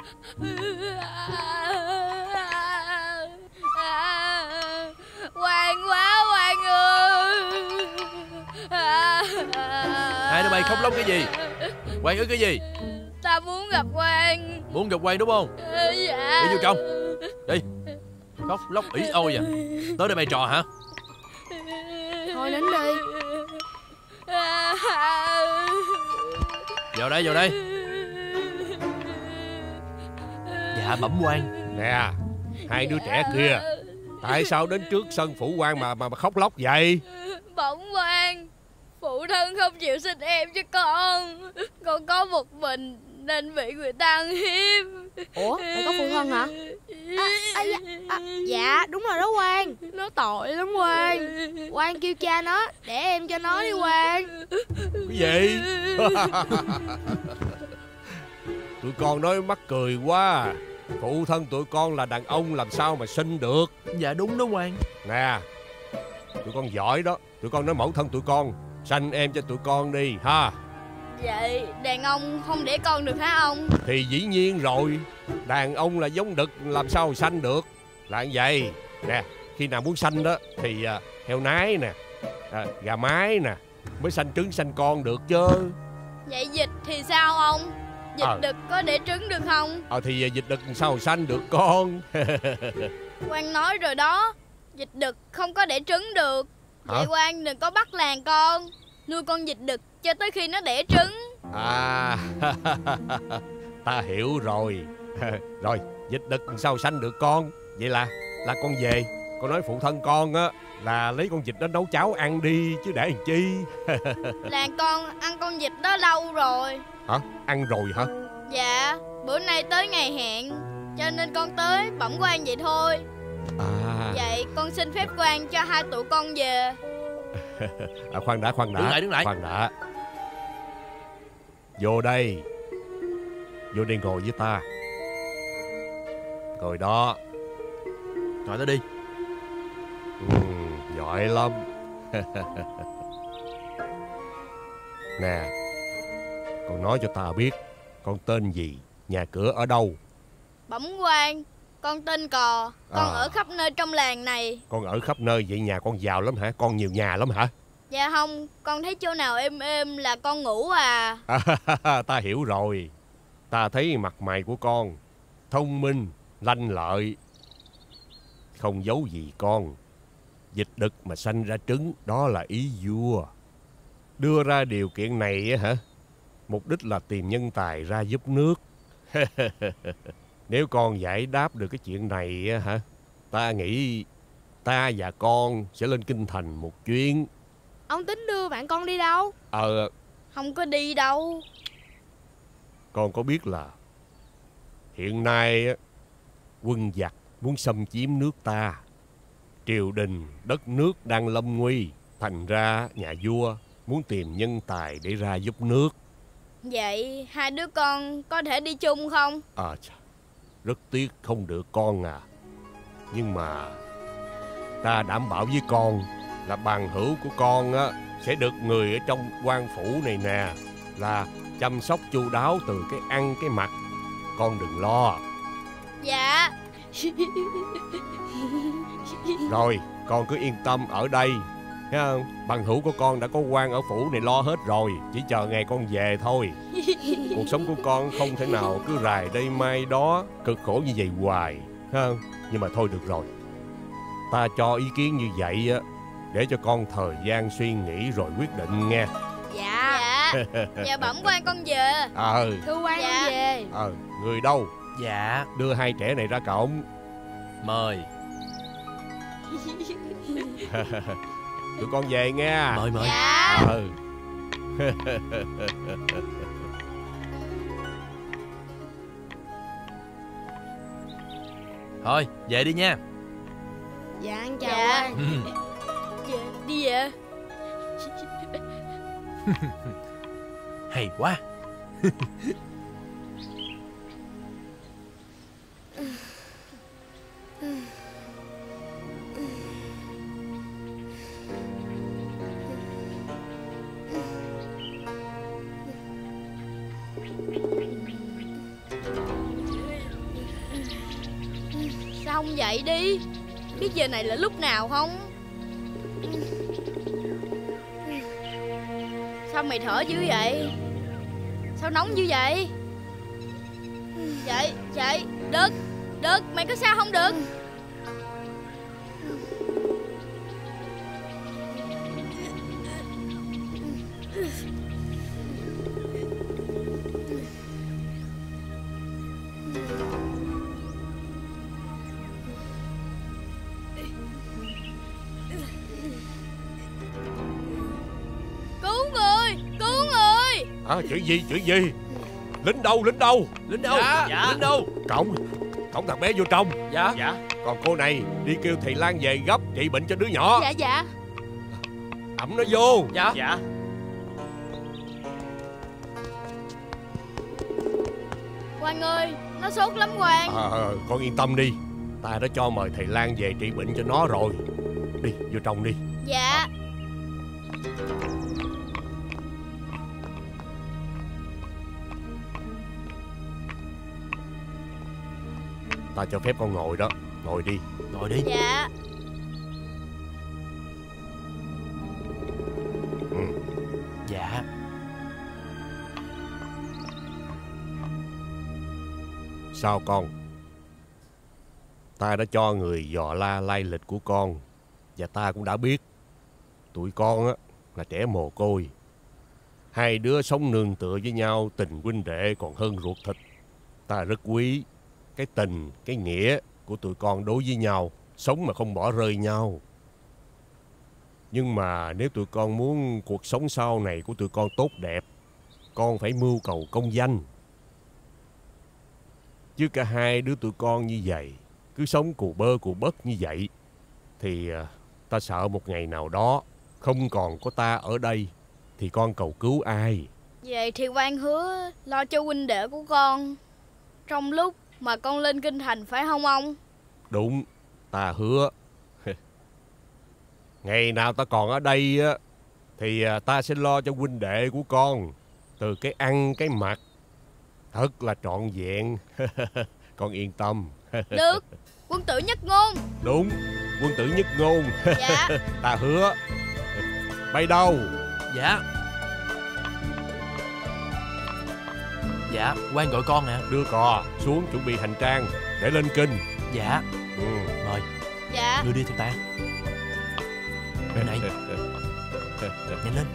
Speaker 20: Quan quá quan ơi.
Speaker 12: Hai đứa bay khóc lóc cái gì? Quan ơi cái gì?
Speaker 20: Ta muốn gặp quan.
Speaker 12: Muốn gặp quan đúng không?
Speaker 20: Dạ.
Speaker 12: Đi vô trong. Đi. Khóc lóc ỉ ôi à. Tới đây bày trò hả?
Speaker 20: Thôi nín đi.
Speaker 12: Vào đây, vào đây. Dạ bẩm quan.
Speaker 21: Nè, hai đứa trẻ kia, tại sao đến trước sân phủ quan mà mà, mà khóc lóc vậy?
Speaker 20: Bẩm quan, phụ thân không chịu sinh em cho con. Con có một mình nên bị người ta ăn hiếp.
Speaker 22: Ủa, mày có phụ thân hả?
Speaker 20: À, à, dạ, à, dạ đúng rồi đó quan. Nó tội lắm quan. Quan kêu cha nó để em cho nó đi quan.
Speaker 21: Cái gì? Tụi con nói mắc cười quá. Phụ thân tụi con là đàn ông làm sao mà sinh được?
Speaker 12: Dạ đúng đó quan.
Speaker 21: Nè, tụi con giỏi đó. Tụi con nói mẫu thân tụi con sanh em cho tụi con đi ha.
Speaker 20: Vậy đàn ông không để con được hả ông?
Speaker 21: Thì dĩ nhiên rồi. Đàn ông là giống đực, làm sao sanh được. Là như vậy. Nè, khi nào muốn sanh đó thì à, heo nái nè, à, gà mái nè mới sanh trứng sanh con được chứ.
Speaker 20: Vậy vịt thì sao ông? Vịt
Speaker 21: Ờ.
Speaker 20: đực có để trứng được không?
Speaker 21: Ờ thì vịt đực sao sanh được con.
Speaker 20: Quan nói rồi đó, vịt đực không có để trứng được. Vậy
Speaker 21: Hả?
Speaker 20: quan đừng có bắt làng con. Nuôi con vịt đực cho tới khi nó đẻ trứng.
Speaker 21: À, ta hiểu rồi. Rồi, vịt đực sao sanh được con? Vậy là là con về. Con nói phụ thân con á là lấy con vịt đó nấu cháo ăn đi chứ để làm chi.
Speaker 20: Làng con ăn con vịt đó lâu rồi.
Speaker 21: Hả? Ăn rồi hả?
Speaker 20: Dạ, bữa nay tới ngày hẹn cho nên con tới bẩm quan vậy thôi.
Speaker 21: À,
Speaker 20: Vậy con xin phép quan cho hai tụi con về.
Speaker 21: à khoan đã, khoan đã.
Speaker 12: Đứng lại, đứng lại.
Speaker 21: Khoan đã. Vô đây. Vô đây ngồi với ta. Ngồi đó.
Speaker 12: Ngồi tới đi.
Speaker 21: Ừ, giỏi lắm. Nè, con nói cho ta biết con tên gì, nhà cửa ở đâu.
Speaker 20: Bẩm quan, con tên Cò. Con
Speaker 21: À.
Speaker 20: ở khắp nơi trong làng này.
Speaker 21: Con ở khắp nơi vậy nhà con giàu lắm hả? Con nhiều nhà lắm hả?
Speaker 20: Dạ không, con thấy chỗ nào êm êm là con ngủ à.
Speaker 21: À, ta hiểu rồi. Ta thấy mặt mày của con thông minh, lanh lợi, không giấu gì con. Vịt đực mà sanh ra trứng đó là ý vua. Đưa ra điều kiện này á hả, mục đích là tìm nhân tài ra giúp nước. Nếu con giải đáp được cái chuyện này á hả, ta nghĩ ta và con sẽ lên kinh thành một chuyến.
Speaker 20: Ông tính đưa bạn con đi đâu?
Speaker 21: Ờ,
Speaker 20: Không có đi đâu.
Speaker 21: con có biết là hiện nay á, quân giặc muốn xâm chiếm nước ta. Triều đình, đất nước đang lâm nguy. Thành ra nhà vua muốn tìm nhân tài để ra giúp nước.
Speaker 20: Vậy hai đứa con có thể đi chung không?
Speaker 21: À, chà, rất tiếc không được con à. Nhưng mà ta đảm bảo với con là bằng hữu của con á sẽ được người ở trong quan phủ này nè là chăm sóc chu đáo từ cái ăn cái mặc. Con đừng lo.
Speaker 20: Dạ.
Speaker 21: Rồi, con cứ yên tâm ở đây. Thấy không? Bằng hữu của con đã có quan ở phủ này lo hết rồi. Chỉ chờ ngày con về thôi. Cuộc sống của con không thể nào cứ rài đây mai đó, cực khổ như vậy hoài. Thấy không? Nhưng mà thôi được rồi. Ta cho ý kiến như vậy á để cho con thời gian suy nghĩ rồi quyết định nghe.
Speaker 20: Dạ. Dạ. Dạ bẩm quan con về.
Speaker 21: Ờ.
Speaker 20: Thưa quan dạ. Con về.
Speaker 21: Ờ, người đâu?
Speaker 12: Dạ.
Speaker 21: Đưa hai trẻ này ra cổng.
Speaker 12: Mời.
Speaker 21: Tụi con về nghe.
Speaker 12: Mời mời.
Speaker 20: Dạ.
Speaker 21: Ừ.
Speaker 12: Thôi, về đi nha.
Speaker 20: Dạ anh chào dạ. Quan. Dạ, đi về.
Speaker 12: Hay quá.
Speaker 20: Sao không dậy đi? Biết giờ này là lúc nào không? Sao mày thở dữ vậy? Sao nóng dữ vậy? Chị, chị, đừng, đừng, mày có sao không đừng. Cứu người, cứu người.
Speaker 21: À, chuyện gì, chuyện gì? Lính đâu, lính đâu?
Speaker 7: Lính đâu?
Speaker 21: Dạ,
Speaker 7: dạ.
Speaker 21: lính đâu? Cổng, cổng thằng bé vô trong.
Speaker 7: Dạ.
Speaker 21: Dạ. Còn cô này đi kêu thầy Lan về gấp trị bệnh cho đứa nhỏ.
Speaker 16: Dạ dạ.
Speaker 21: Ẩm nó vô.
Speaker 7: Dạ.
Speaker 21: Dạ.
Speaker 20: Hoàng ơi, nó sốt lắm Hoàng.
Speaker 21: À, con yên tâm đi, ta đã cho mời thầy Lan về trị bệnh cho nó rồi. Đi, vô trong đi.
Speaker 20: Dạ.
Speaker 21: Ta cho phép con ngồi đó. Ngồi đi.
Speaker 12: Ngồi đi.
Speaker 20: Dạ.
Speaker 21: Ừ.
Speaker 12: Dạ.
Speaker 21: Sao con? Ta đã cho người dò la lai lịch của con, và ta cũng đã biết tụi con á là trẻ mồ côi. Hai đứa sống nương tựa với nhau, tình huynh đệ còn hơn ruột thịt. Ta rất quý cái tình, cái nghĩa của tụi con đối với nhau, sống mà không bỏ rơi nhau. Nhưng mà nếu tụi con muốn cuộc sống sau này của tụi con tốt đẹp, con phải mưu cầu công danh. Chứ cả hai đứa tụi con như vậy, cứ sống cù bơ cù bất như vậy, thì ta sợ một ngày nào đó không còn có ta ở đây thì con cầu cứu ai?
Speaker 20: Vậy thì Quan hứa lo cho huynh đệ của con trong lúc mà con lên kinh thành, phải không ông?
Speaker 21: Đúng, ta hứa. Ngày nào ta còn ở đây á thì ta sẽ lo cho huynh đệ của con, từ cái ăn cái mặc, thật là trọn vẹn. Con yên tâm.
Speaker 20: Được, quân tử nhất ngôn.
Speaker 21: Đúng, quân tử nhất ngôn.
Speaker 20: Dạ.
Speaker 21: Ta hứa. Bay đâu?
Speaker 12: Dạ. Dạ, Quan gọi con nè.
Speaker 21: Đưa cò xuống chuẩn bị hành trang để lên kinh.
Speaker 12: Dạ.
Speaker 21: Ừ.
Speaker 12: Mời.
Speaker 20: Dạ.
Speaker 12: Đưa đi theo ta. Bên này. Nhanh lên.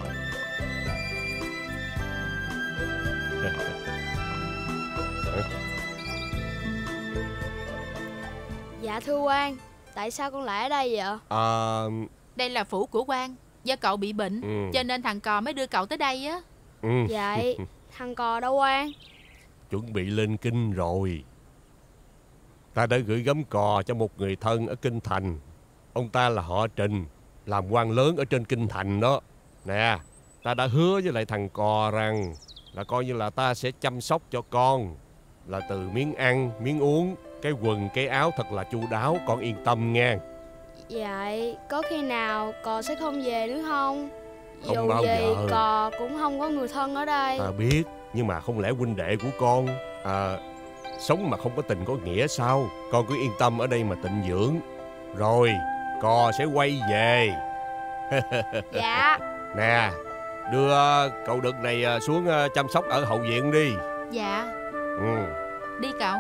Speaker 20: Dạ thưa Quan, tại sao con lại ở đây vậy?
Speaker 21: À...
Speaker 1: Đây là phủ của Quan. Do cậu bị bệnh,
Speaker 21: ừ.
Speaker 1: cho nên thằng cò mới đưa cậu tới đây á.
Speaker 21: Ừ.
Speaker 20: Vậy thằng cò đâu Quan?
Speaker 21: Chuẩn bị lên kinh rồi. Ta đã gửi gấm cò cho một người thân ở kinh thành. Ông ta là họ Trình, làm quan lớn ở trên kinh thành đó. Nè, ta đã hứa với lại thằng cò rằng là coi như là ta sẽ chăm sóc cho con, là từ miếng ăn, miếng uống, cái quần, cái áo thật là chu đáo. Con yên tâm nghe.
Speaker 20: Vậy có khi nào cò sẽ không về nữa không?
Speaker 21: Không
Speaker 20: Dù
Speaker 21: bao
Speaker 20: gì
Speaker 21: giờ.
Speaker 20: cò cũng không có người thân ở đây.
Speaker 21: Ta biết, nhưng mà không lẽ huynh đệ của con à, sống mà không có tình có nghĩa sao? Con cứ yên tâm ở đây mà tịnh dưỡng, rồi cò sẽ quay về.
Speaker 20: Dạ.
Speaker 21: Nè, đưa cậu đực này xuống chăm sóc ở hậu viện đi.
Speaker 1: Dạ.
Speaker 21: Ừ.
Speaker 1: Đi cậu.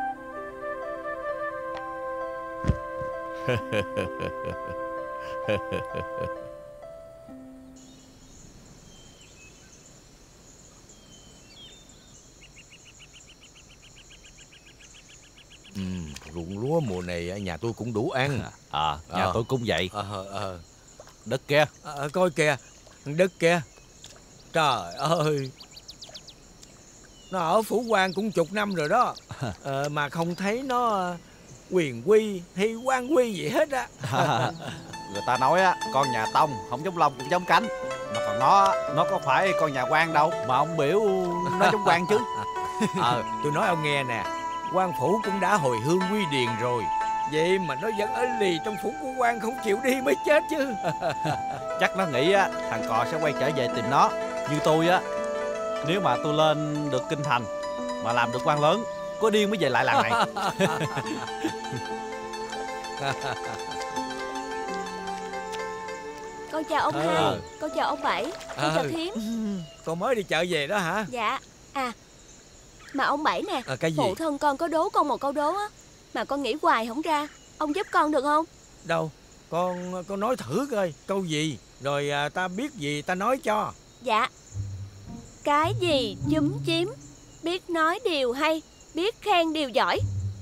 Speaker 7: Ừ, ruộng lúa mùa này nhà tôi cũng đủ ăn.
Speaker 18: À, nhà
Speaker 7: Ờ.
Speaker 18: tôi cũng vậy.
Speaker 7: Ờ, ờ.
Speaker 18: Đất kia.
Speaker 7: Ờ, coi kìa, đất kia. Trời ơi, nó ở Phủ Quan cũng chục năm rồi đó. Ờ, mà không thấy nó quyền quy hay quan quy gì hết á.
Speaker 18: Người ta nói á, con nhà Tông không giống lông cũng giống cánh. Mà còn nó, nó có phải con nhà quan đâu mà ông biểu nó giống quan chứ.
Speaker 7: Ờ, tôi nói ông nghe nè, quan phủ cũng đã hồi hương quy điền rồi, vậy mà nó vẫn ở lì trong phủ của quan, không chịu đi mới chết chứ.
Speaker 18: Chắc nó nghĩ á, thằng cò sẽ quay trở về tìm nó. Như tôi á, nếu mà tôi lên được kinh thành mà làm được quan lớn, có điên mới về lại làng này.
Speaker 15: Con chào ông
Speaker 7: Ờ.
Speaker 15: hai, con chào ông bảy, con
Speaker 7: Ờ.
Speaker 15: chào Thiếm.
Speaker 7: Con mới đi chợ về đó hả?
Speaker 15: Dạ. À,
Speaker 5: Mà ông Bảy nè,
Speaker 7: à, cái gì?
Speaker 5: phụ thân con có đố con một câu đố á, mà con nghĩ hoài không ra. Ông giúp con được không?
Speaker 7: Đâu, con con nói thử coi câu gì, rồi à, ta biết gì ta nói cho.
Speaker 5: Dạ. Cái gì chúm chím, biết nói điều hay, biết khen điều giỏi?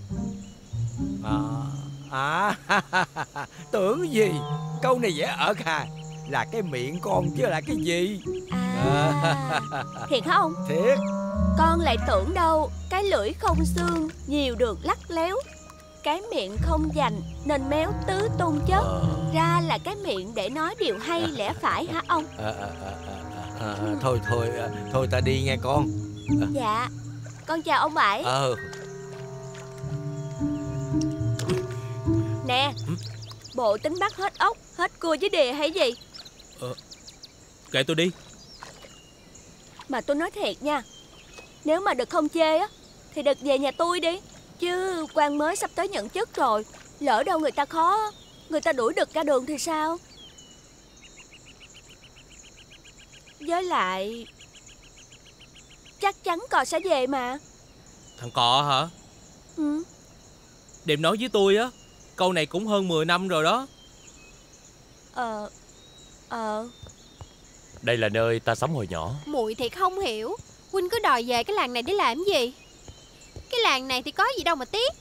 Speaker 7: À, à tưởng gì, câu này dễ ở à, là cái miệng con chứ là cái gì.
Speaker 5: À, thiệt hả ông?
Speaker 7: Thiệt.
Speaker 5: Con lại tưởng đâu cái lưỡi không xương, nhiều đường lắc léo, cái miệng không dành nên méo tứ tung chớp. Ra là cái miệng để nói điều hay lẽ phải hả ông?
Speaker 7: À, à, à, à, à, thôi thôi à, thôi ta đi nghe con. À.
Speaker 5: Dạ, con chào ông Bảy.
Speaker 7: Ờ.
Speaker 5: Nè, bộ tính bắt hết ốc, hết cua với đìa hay gì?
Speaker 19: Ờ, kệ tôi đi.
Speaker 5: Mà tôi nói thiệt nha, nếu mà Đực không chê á thì Đực về nhà tôi đi. Chứ quan mới sắp tới nhận chức rồi, lỡ đâu người ta khó, người ta đuổi Đực ra đường thì sao? Với lại chắc chắn Cò sẽ về mà.
Speaker 19: Thằng Cò hả?
Speaker 5: Ừ.
Speaker 19: Đêm nói với tôi á, câu này cũng hơn mười năm rồi đó.
Speaker 5: Ờ Ờ
Speaker 12: Đây là nơi ta sống hồi nhỏ.
Speaker 16: Muội thiệt không hiểu, huynh cứ đòi về cái làng này để làm gì? Cái làng này thì có gì đâu mà tiếc.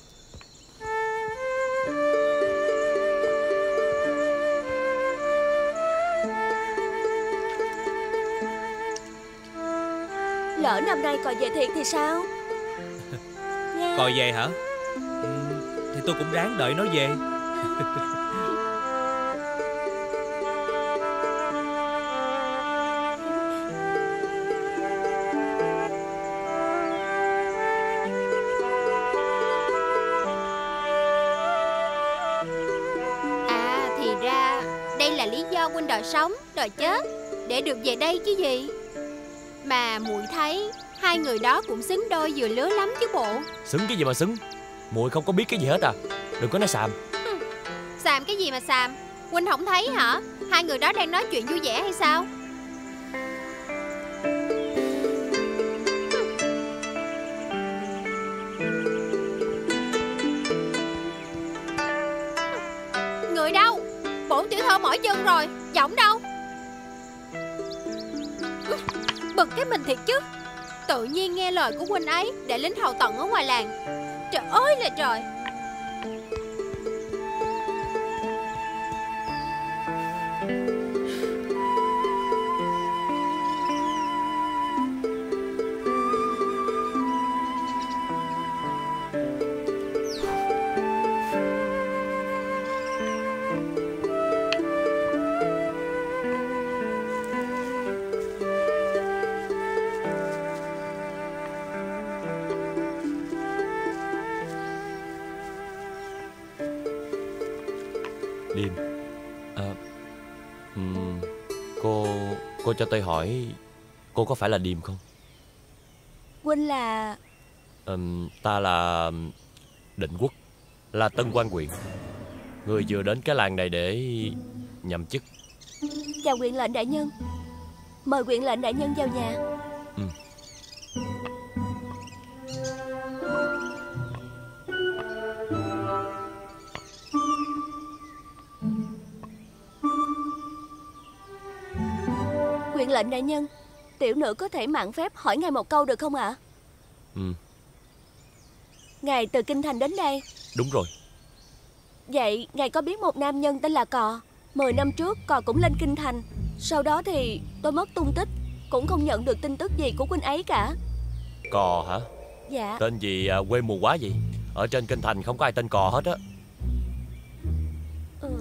Speaker 5: Lỡ năm nay Cò về thiệt thì sao?
Speaker 19: Cò về hả? Ừ, thì tôi cũng ráng đợi nó về.
Speaker 16: À thì ra đây là lý do huynh đòi sống, đòi chết để được về đây chứ gì. Mà muội thấy hai người đó cũng xứng đôi vừa lứa lắm chứ bộ.
Speaker 12: Xứng cái gì mà xứng? Muội không có biết cái gì hết à. Đừng có nói xàm.
Speaker 16: Xàm cái gì mà xàm? Huynh không thấy hả? Hai người đó đang nói chuyện vui vẻ hay sao? Người đâu? Bổn tiểu thơ mỏi chân rồi. Giọng đâu? Bực cái mình thiệt chứ. Tự nhiên nghe lời của huynh ấy để lính hầu tận ở ngoài làng. Trời ơi là trời.
Speaker 12: Điềm à, um, Cô Cô cho tôi hỏi, cô có phải là Điềm không?
Speaker 5: Huynh là...
Speaker 12: um, Ta là Định Quốc, là tân quan huyện, người vừa đến cái làng này để nhậm chức.
Speaker 5: Chào huyện lệnh đại nhân. Mời huyện lệnh đại nhân vào nhà.
Speaker 12: Ừ.
Speaker 5: Huyện lệnh đại nhân, tiểu nữ có thể mạn phép hỏi ngài một câu được không ạ?
Speaker 12: Ừ.
Speaker 5: Ngài từ kinh thành đến đây.
Speaker 12: Đúng rồi.
Speaker 5: Vậy ngài có biết một nam nhân tên là Cò? Mười năm trước Cò cũng lên kinh thành. Sau đó thì tôi mất tung tích, cũng không nhận được tin tức gì của huynh ấy cả.
Speaker 12: Cò hả?
Speaker 5: Dạ.
Speaker 12: Tên gì à, quê mùa quá vậy? Ở trên kinh thành không có ai tên Cò hết á.
Speaker 5: Ừ.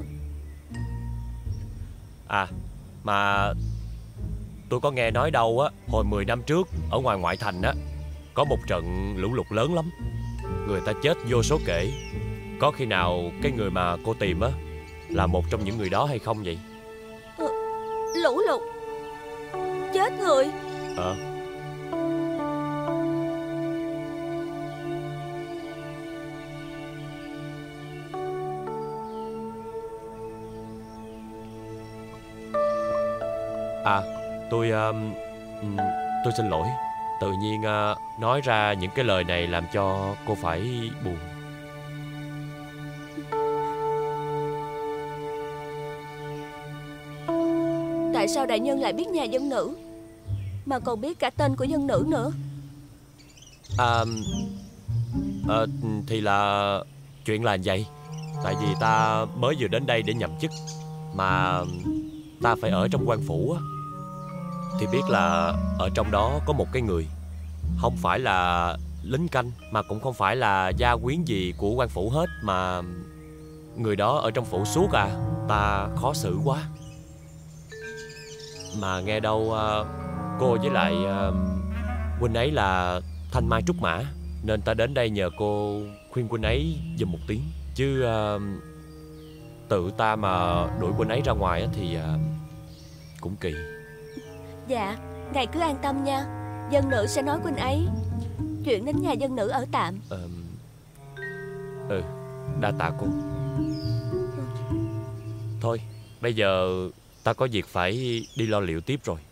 Speaker 12: À mà tôi có nghe nói đâu á, hồi mười năm trước ở ngoài ngoại thành á có một trận lũ lụt lớn lắm, người ta chết vô số kể. Có khi nào cái người mà cô tìm á là một trong những người đó hay không vậy?
Speaker 5: Ừ. Lũ lụt chết người.
Speaker 12: Ờ À tôi uh, tôi xin lỗi. Tự nhiên à, nói ra những cái lời này làm cho cô phải buồn.
Speaker 5: Tại sao đại nhân lại biết nhà dân nữ, mà còn biết cả tên của dân nữ nữa?
Speaker 12: À, à, thì là chuyện là vậy. Tại vì ta mới vừa đến đây để nhậm chức, mà ta phải ở trong quan phủ á, thì biết là ở trong đó có một cái người không phải là lính canh, mà cũng không phải là gia quyến gì của quan phủ hết, mà người đó ở trong phủ suốt à. Ta khó xử quá. Mà nghe đâu cô với lại huynh ấy là thanh mai trúc mã, nên ta đến đây nhờ cô khuyên huynh ấy giùm một tiếng. Chứ uh, tự ta mà đuổi huynh ấy ra ngoài thì uh, cũng kỳ.
Speaker 5: Dạ, ngài cứ an tâm nha. Dân nữ sẽ nói huynh ấy chuyển đến nhà dân nữ ở tạm.
Speaker 12: uh, Ừ, đa tạ cô. Thôi, bây giờ ta có việc phải đi lo liệu tiếp rồi.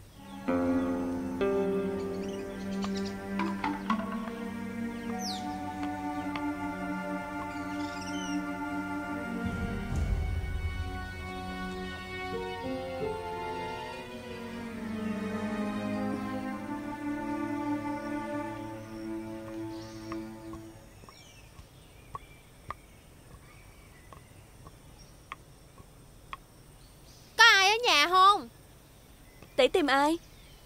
Speaker 5: Tỷ tìm ai?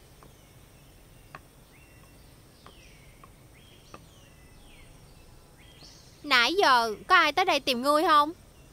Speaker 16: Nãy giờ có ai tới đây tìm ngươi không?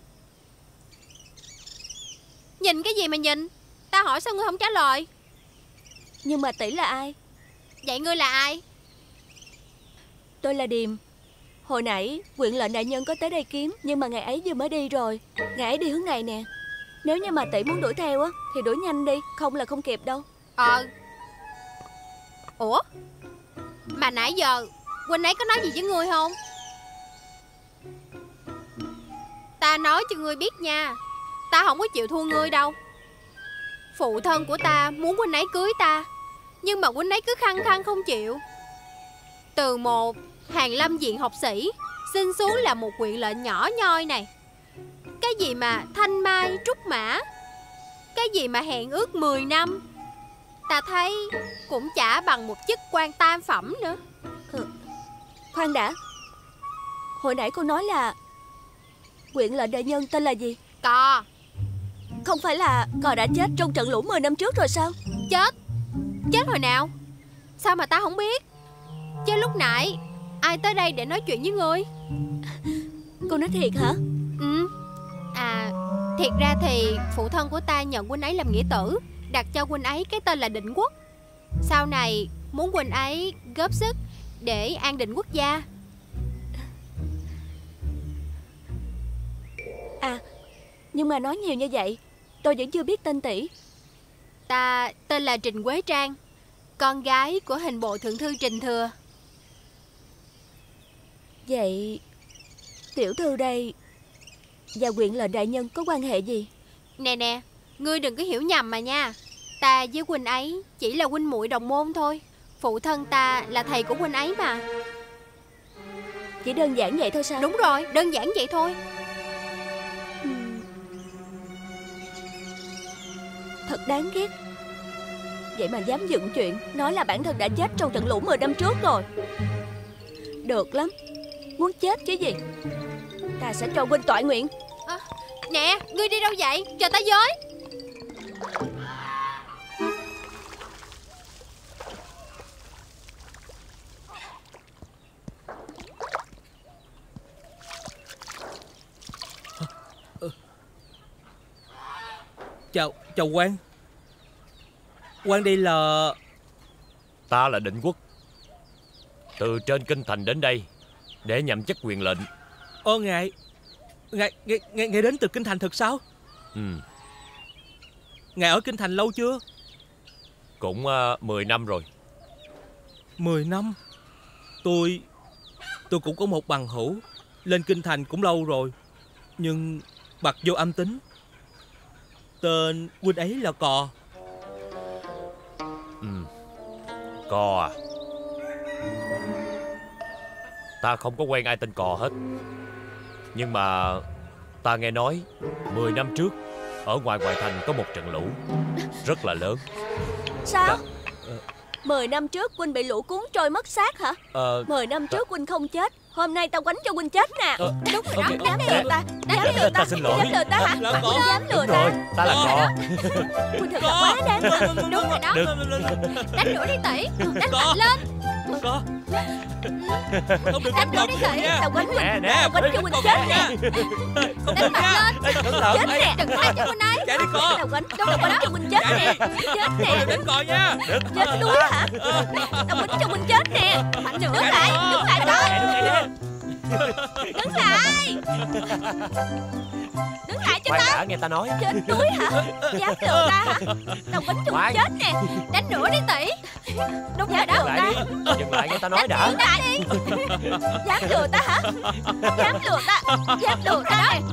Speaker 16: Nhìn cái gì mà nhìn? Ta hỏi sao ngươi không trả lời?
Speaker 5: Nhưng mà tỷ là ai?
Speaker 16: Vậy ngươi là ai?
Speaker 5: Tôi là Điềm. Hồi nãy huyện lệnh đại nhân có tới đây kiếm, nhưng mà ngày ấy vừa mới đi rồi. Ngày ấy đi hướng này nè. Nếu như mà tỷ muốn đuổi theo á thì đuổi nhanh đi, không là không kịp đâu.
Speaker 16: Ờ. Ủa? Mà nãy giờ huynh ấy có nói gì với ngươi không? Ta nói cho ngươi biết nha, ta không có chịu thua ngươi đâu. Phụ thân của ta muốn huynh ấy cưới ta, nhưng mà huynh ấy cứ khăng khăng không chịu. Từ một Hàn Lâm viện học sĩ xin xuống là một huyện lệnh nhỏ nhoi này. Cái gì mà thanh mai trúc mã, cái gì mà hẹn ước mười năm, ta thấy cũng chả bằng một chức quan tam phẩm nữa.
Speaker 5: Ừ. Khoan đã, hồi nãy cô nói là huyện lệnh đại nhân tên là gì?
Speaker 16: Cò.
Speaker 5: Không phải là Cò đã chết trong trận lũ mười năm trước rồi sao?
Speaker 16: Chết? Chết hồi nào? Sao mà ta không biết? Chứ lúc nãy ai tới đây để nói chuyện với ngươi?
Speaker 5: Cô nói thiệt hả?
Speaker 16: Ừ. À, thiệt ra thì phụ thân của ta nhận huynh ấy làm nghĩa tử, đặt cho huynh ấy cái tên là Định Quốc. Sau này muốn huynh ấy góp sức để an định quốc gia.
Speaker 5: À, nhưng mà nói nhiều như vậy tôi vẫn chưa biết tên tỷ.
Speaker 16: Ta tên là Trình Quế Trang, con gái của hình bộ thượng thư Trình Thừa.
Speaker 5: Vậy tiểu thư đây và huyện lệnh đại nhân có quan hệ gì?
Speaker 16: Nè nè, ngươi đừng có hiểu nhầm mà nha. Ta với huynh ấy chỉ là huynh muội đồng môn thôi. Phụ thân ta là thầy của huynh ấy mà.
Speaker 5: Chỉ đơn giản vậy thôi sao?
Speaker 16: Đúng rồi, đơn giản vậy thôi.
Speaker 5: Ừ. Thật đáng ghét. Vậy mà dám dựng chuyện nói là bản thân đã chết trong trận lũ mười năm trước rồi. Được lắm, muốn chết chứ gì. Ta sẽ cho huynh toại nguyện.
Speaker 16: À, nè, ngươi đi đâu vậy? Chờ ta với.
Speaker 3: Chào, chào quan. Quan đây là...
Speaker 12: Ta là Định Quốc, từ trên kinh thành đến đây để nhậm chức quyền lệnh.
Speaker 3: Ơ ngài, ngài, ngài, ngài, ngài đến từ kinh thành thật sao?
Speaker 12: Ừ.
Speaker 3: Ngài ở kinh thành lâu chưa?
Speaker 12: Cũng uh, mười năm rồi.
Speaker 3: Mười năm? Tôi... Tôi cũng có một bằng hữu lên kinh thành cũng lâu rồi, nhưng bặt vô âm tính. Tên huynh ấy là Cò.
Speaker 12: Ừ. Cò à?
Speaker 9: Ta không có quen ai tên Cò hết. Nhưng mà ta nghe nói mười năm trước ở ngoài ngoại thành có một trận lũ rất là lớn.
Speaker 5: Sao?
Speaker 9: Ta...
Speaker 5: Mười năm trước Huynh bị lũ cuốn trôi mất xác hả?
Speaker 9: Ờ...
Speaker 5: Mười năm trước Huynh không chết, hôm nay tao quánh cho Huynh chết nè.
Speaker 9: Ờ...
Speaker 5: Đúng rồi đó,
Speaker 9: okay.
Speaker 5: dám lừa ta, dám
Speaker 9: ta,
Speaker 5: lừa ta,
Speaker 9: ta xin lỗi.
Speaker 5: dám lừa ta hả? Huynh dám lừa
Speaker 9: Đúng
Speaker 5: ta.
Speaker 9: rồi, ta là Cò.
Speaker 5: Huynh thật là quá đáng.
Speaker 16: Đúng rồi đó. Đánh nữa đi tỷ. Đánh mạnh lên.
Speaker 3: Có. Không được
Speaker 5: đánh nữa đi tỷ. Tao quánh Huynh, tao quánh cho Huynh chết nè.
Speaker 16: Đánh mạnh lên.
Speaker 5: Chết nè.
Speaker 16: Đừng có cho Huynh ấy.
Speaker 3: Chạy đi Cò.
Speaker 5: Tao quánh, tao quánh cho Huynh chết nè. Chết nè.
Speaker 3: Đánh Cò nha.
Speaker 5: Chết đuối hả? Tao quánh cho Huynh chết nè. Mạnh nữa lại, đứng lại đó. Đứng lại. Đứng lại cho
Speaker 9: Khoan
Speaker 5: ta.
Speaker 9: đã, nghe ta nói.
Speaker 5: Chết đuối hả? Dám lừa ta hả? Tao quánh cho Huynh chết nè.
Speaker 16: Đánh nữa đi tỷ.
Speaker 5: Đúng rồi đó.
Speaker 9: Dừng lại đi. Dừng lại nghe ta nói đã.
Speaker 5: Đứng lại đi. Dám lừa ta hả? Dám lừa ta. Dám lừa ta nè.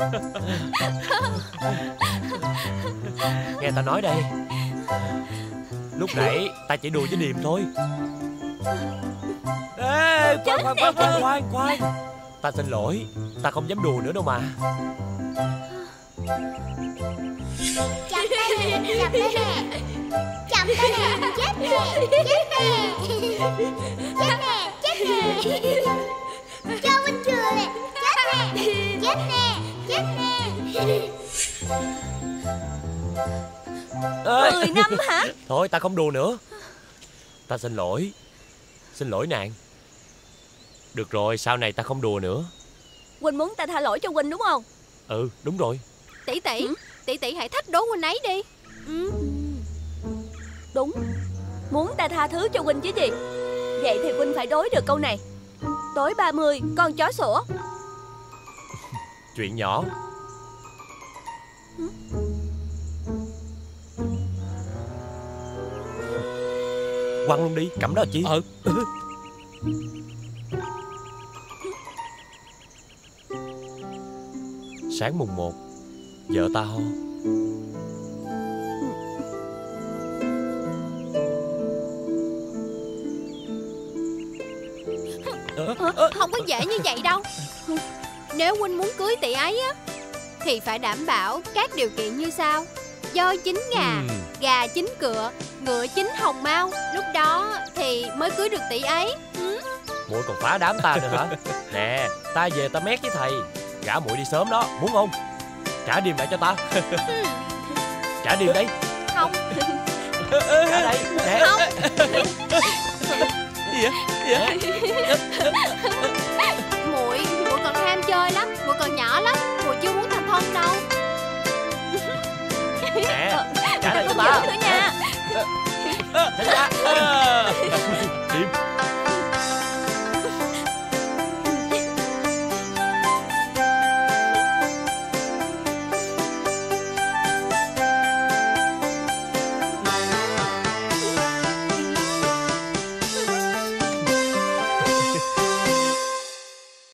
Speaker 9: Nghe ta nói đây. Lúc nãy ta chỉ đùa với Điềm thôi. Ê, khoan khoan khoan khoan khoan khoan. Ta xin lỗi, ta không dám đùa nữa đâu mà.
Speaker 4: Chậm tay nè, chậm tay nè. Chậm tay nè, chết nè, chết nè. Chết nè, chết nè. Cho Huynh cười nè, chết nè, chết nè, chết nè.
Speaker 5: Mười năm hả?
Speaker 9: Thôi ta không đùa nữa. Ta xin lỗi. Xin lỗi nàng. Được rồi, sau này ta không đùa nữa.
Speaker 5: Huynh muốn ta tha lỗi cho Huynh đúng không?
Speaker 9: Ừ, đúng rồi.
Speaker 16: Tỷ tỷ, tỷ tỷ hãy thách đố Huynh ấy đi.
Speaker 5: Ừ. Đúng. Muốn ta tha thứ cho Huynh chứ gì. Vậy thì Huynh phải đối được câu này. Tối ba mươi con chó sủa.
Speaker 9: Chuyện nhỏ.
Speaker 5: Ừ.
Speaker 9: Quăng luôn đi, cắm đó chi.
Speaker 3: Ừ.
Speaker 9: Sáng mùng một, vợ ta ho.
Speaker 16: Không có dễ như vậy đâu. Nếu Huynh muốn cưới tỷ ấy á thì phải đảm bảo các điều kiện như sau: voi chín ngà,
Speaker 9: ừ.
Speaker 16: gà chín cựa, ngựa chín hồng mao. Lúc đó thì mới cưới được tỷ ấy. Ừ.
Speaker 9: Muội còn phá đám ta nữa hả? Nè, ta về ta mét với thầy. Gả muội đi sớm đó, muốn không? Trả Điềm lại cho ta. Trả Điềm đây.
Speaker 16: Không.
Speaker 9: Trả đây, nè.
Speaker 16: Không.
Speaker 3: Gì vậy? Gì vậy?
Speaker 16: Muội, muội còn ham chơi lắm, muội còn nhỏ lắm, muội chưa muốn thành thân đâu.
Speaker 9: Nè, trả lại cho
Speaker 5: Không
Speaker 9: ta.
Speaker 5: giỡn nữa nha.
Speaker 9: Điềm.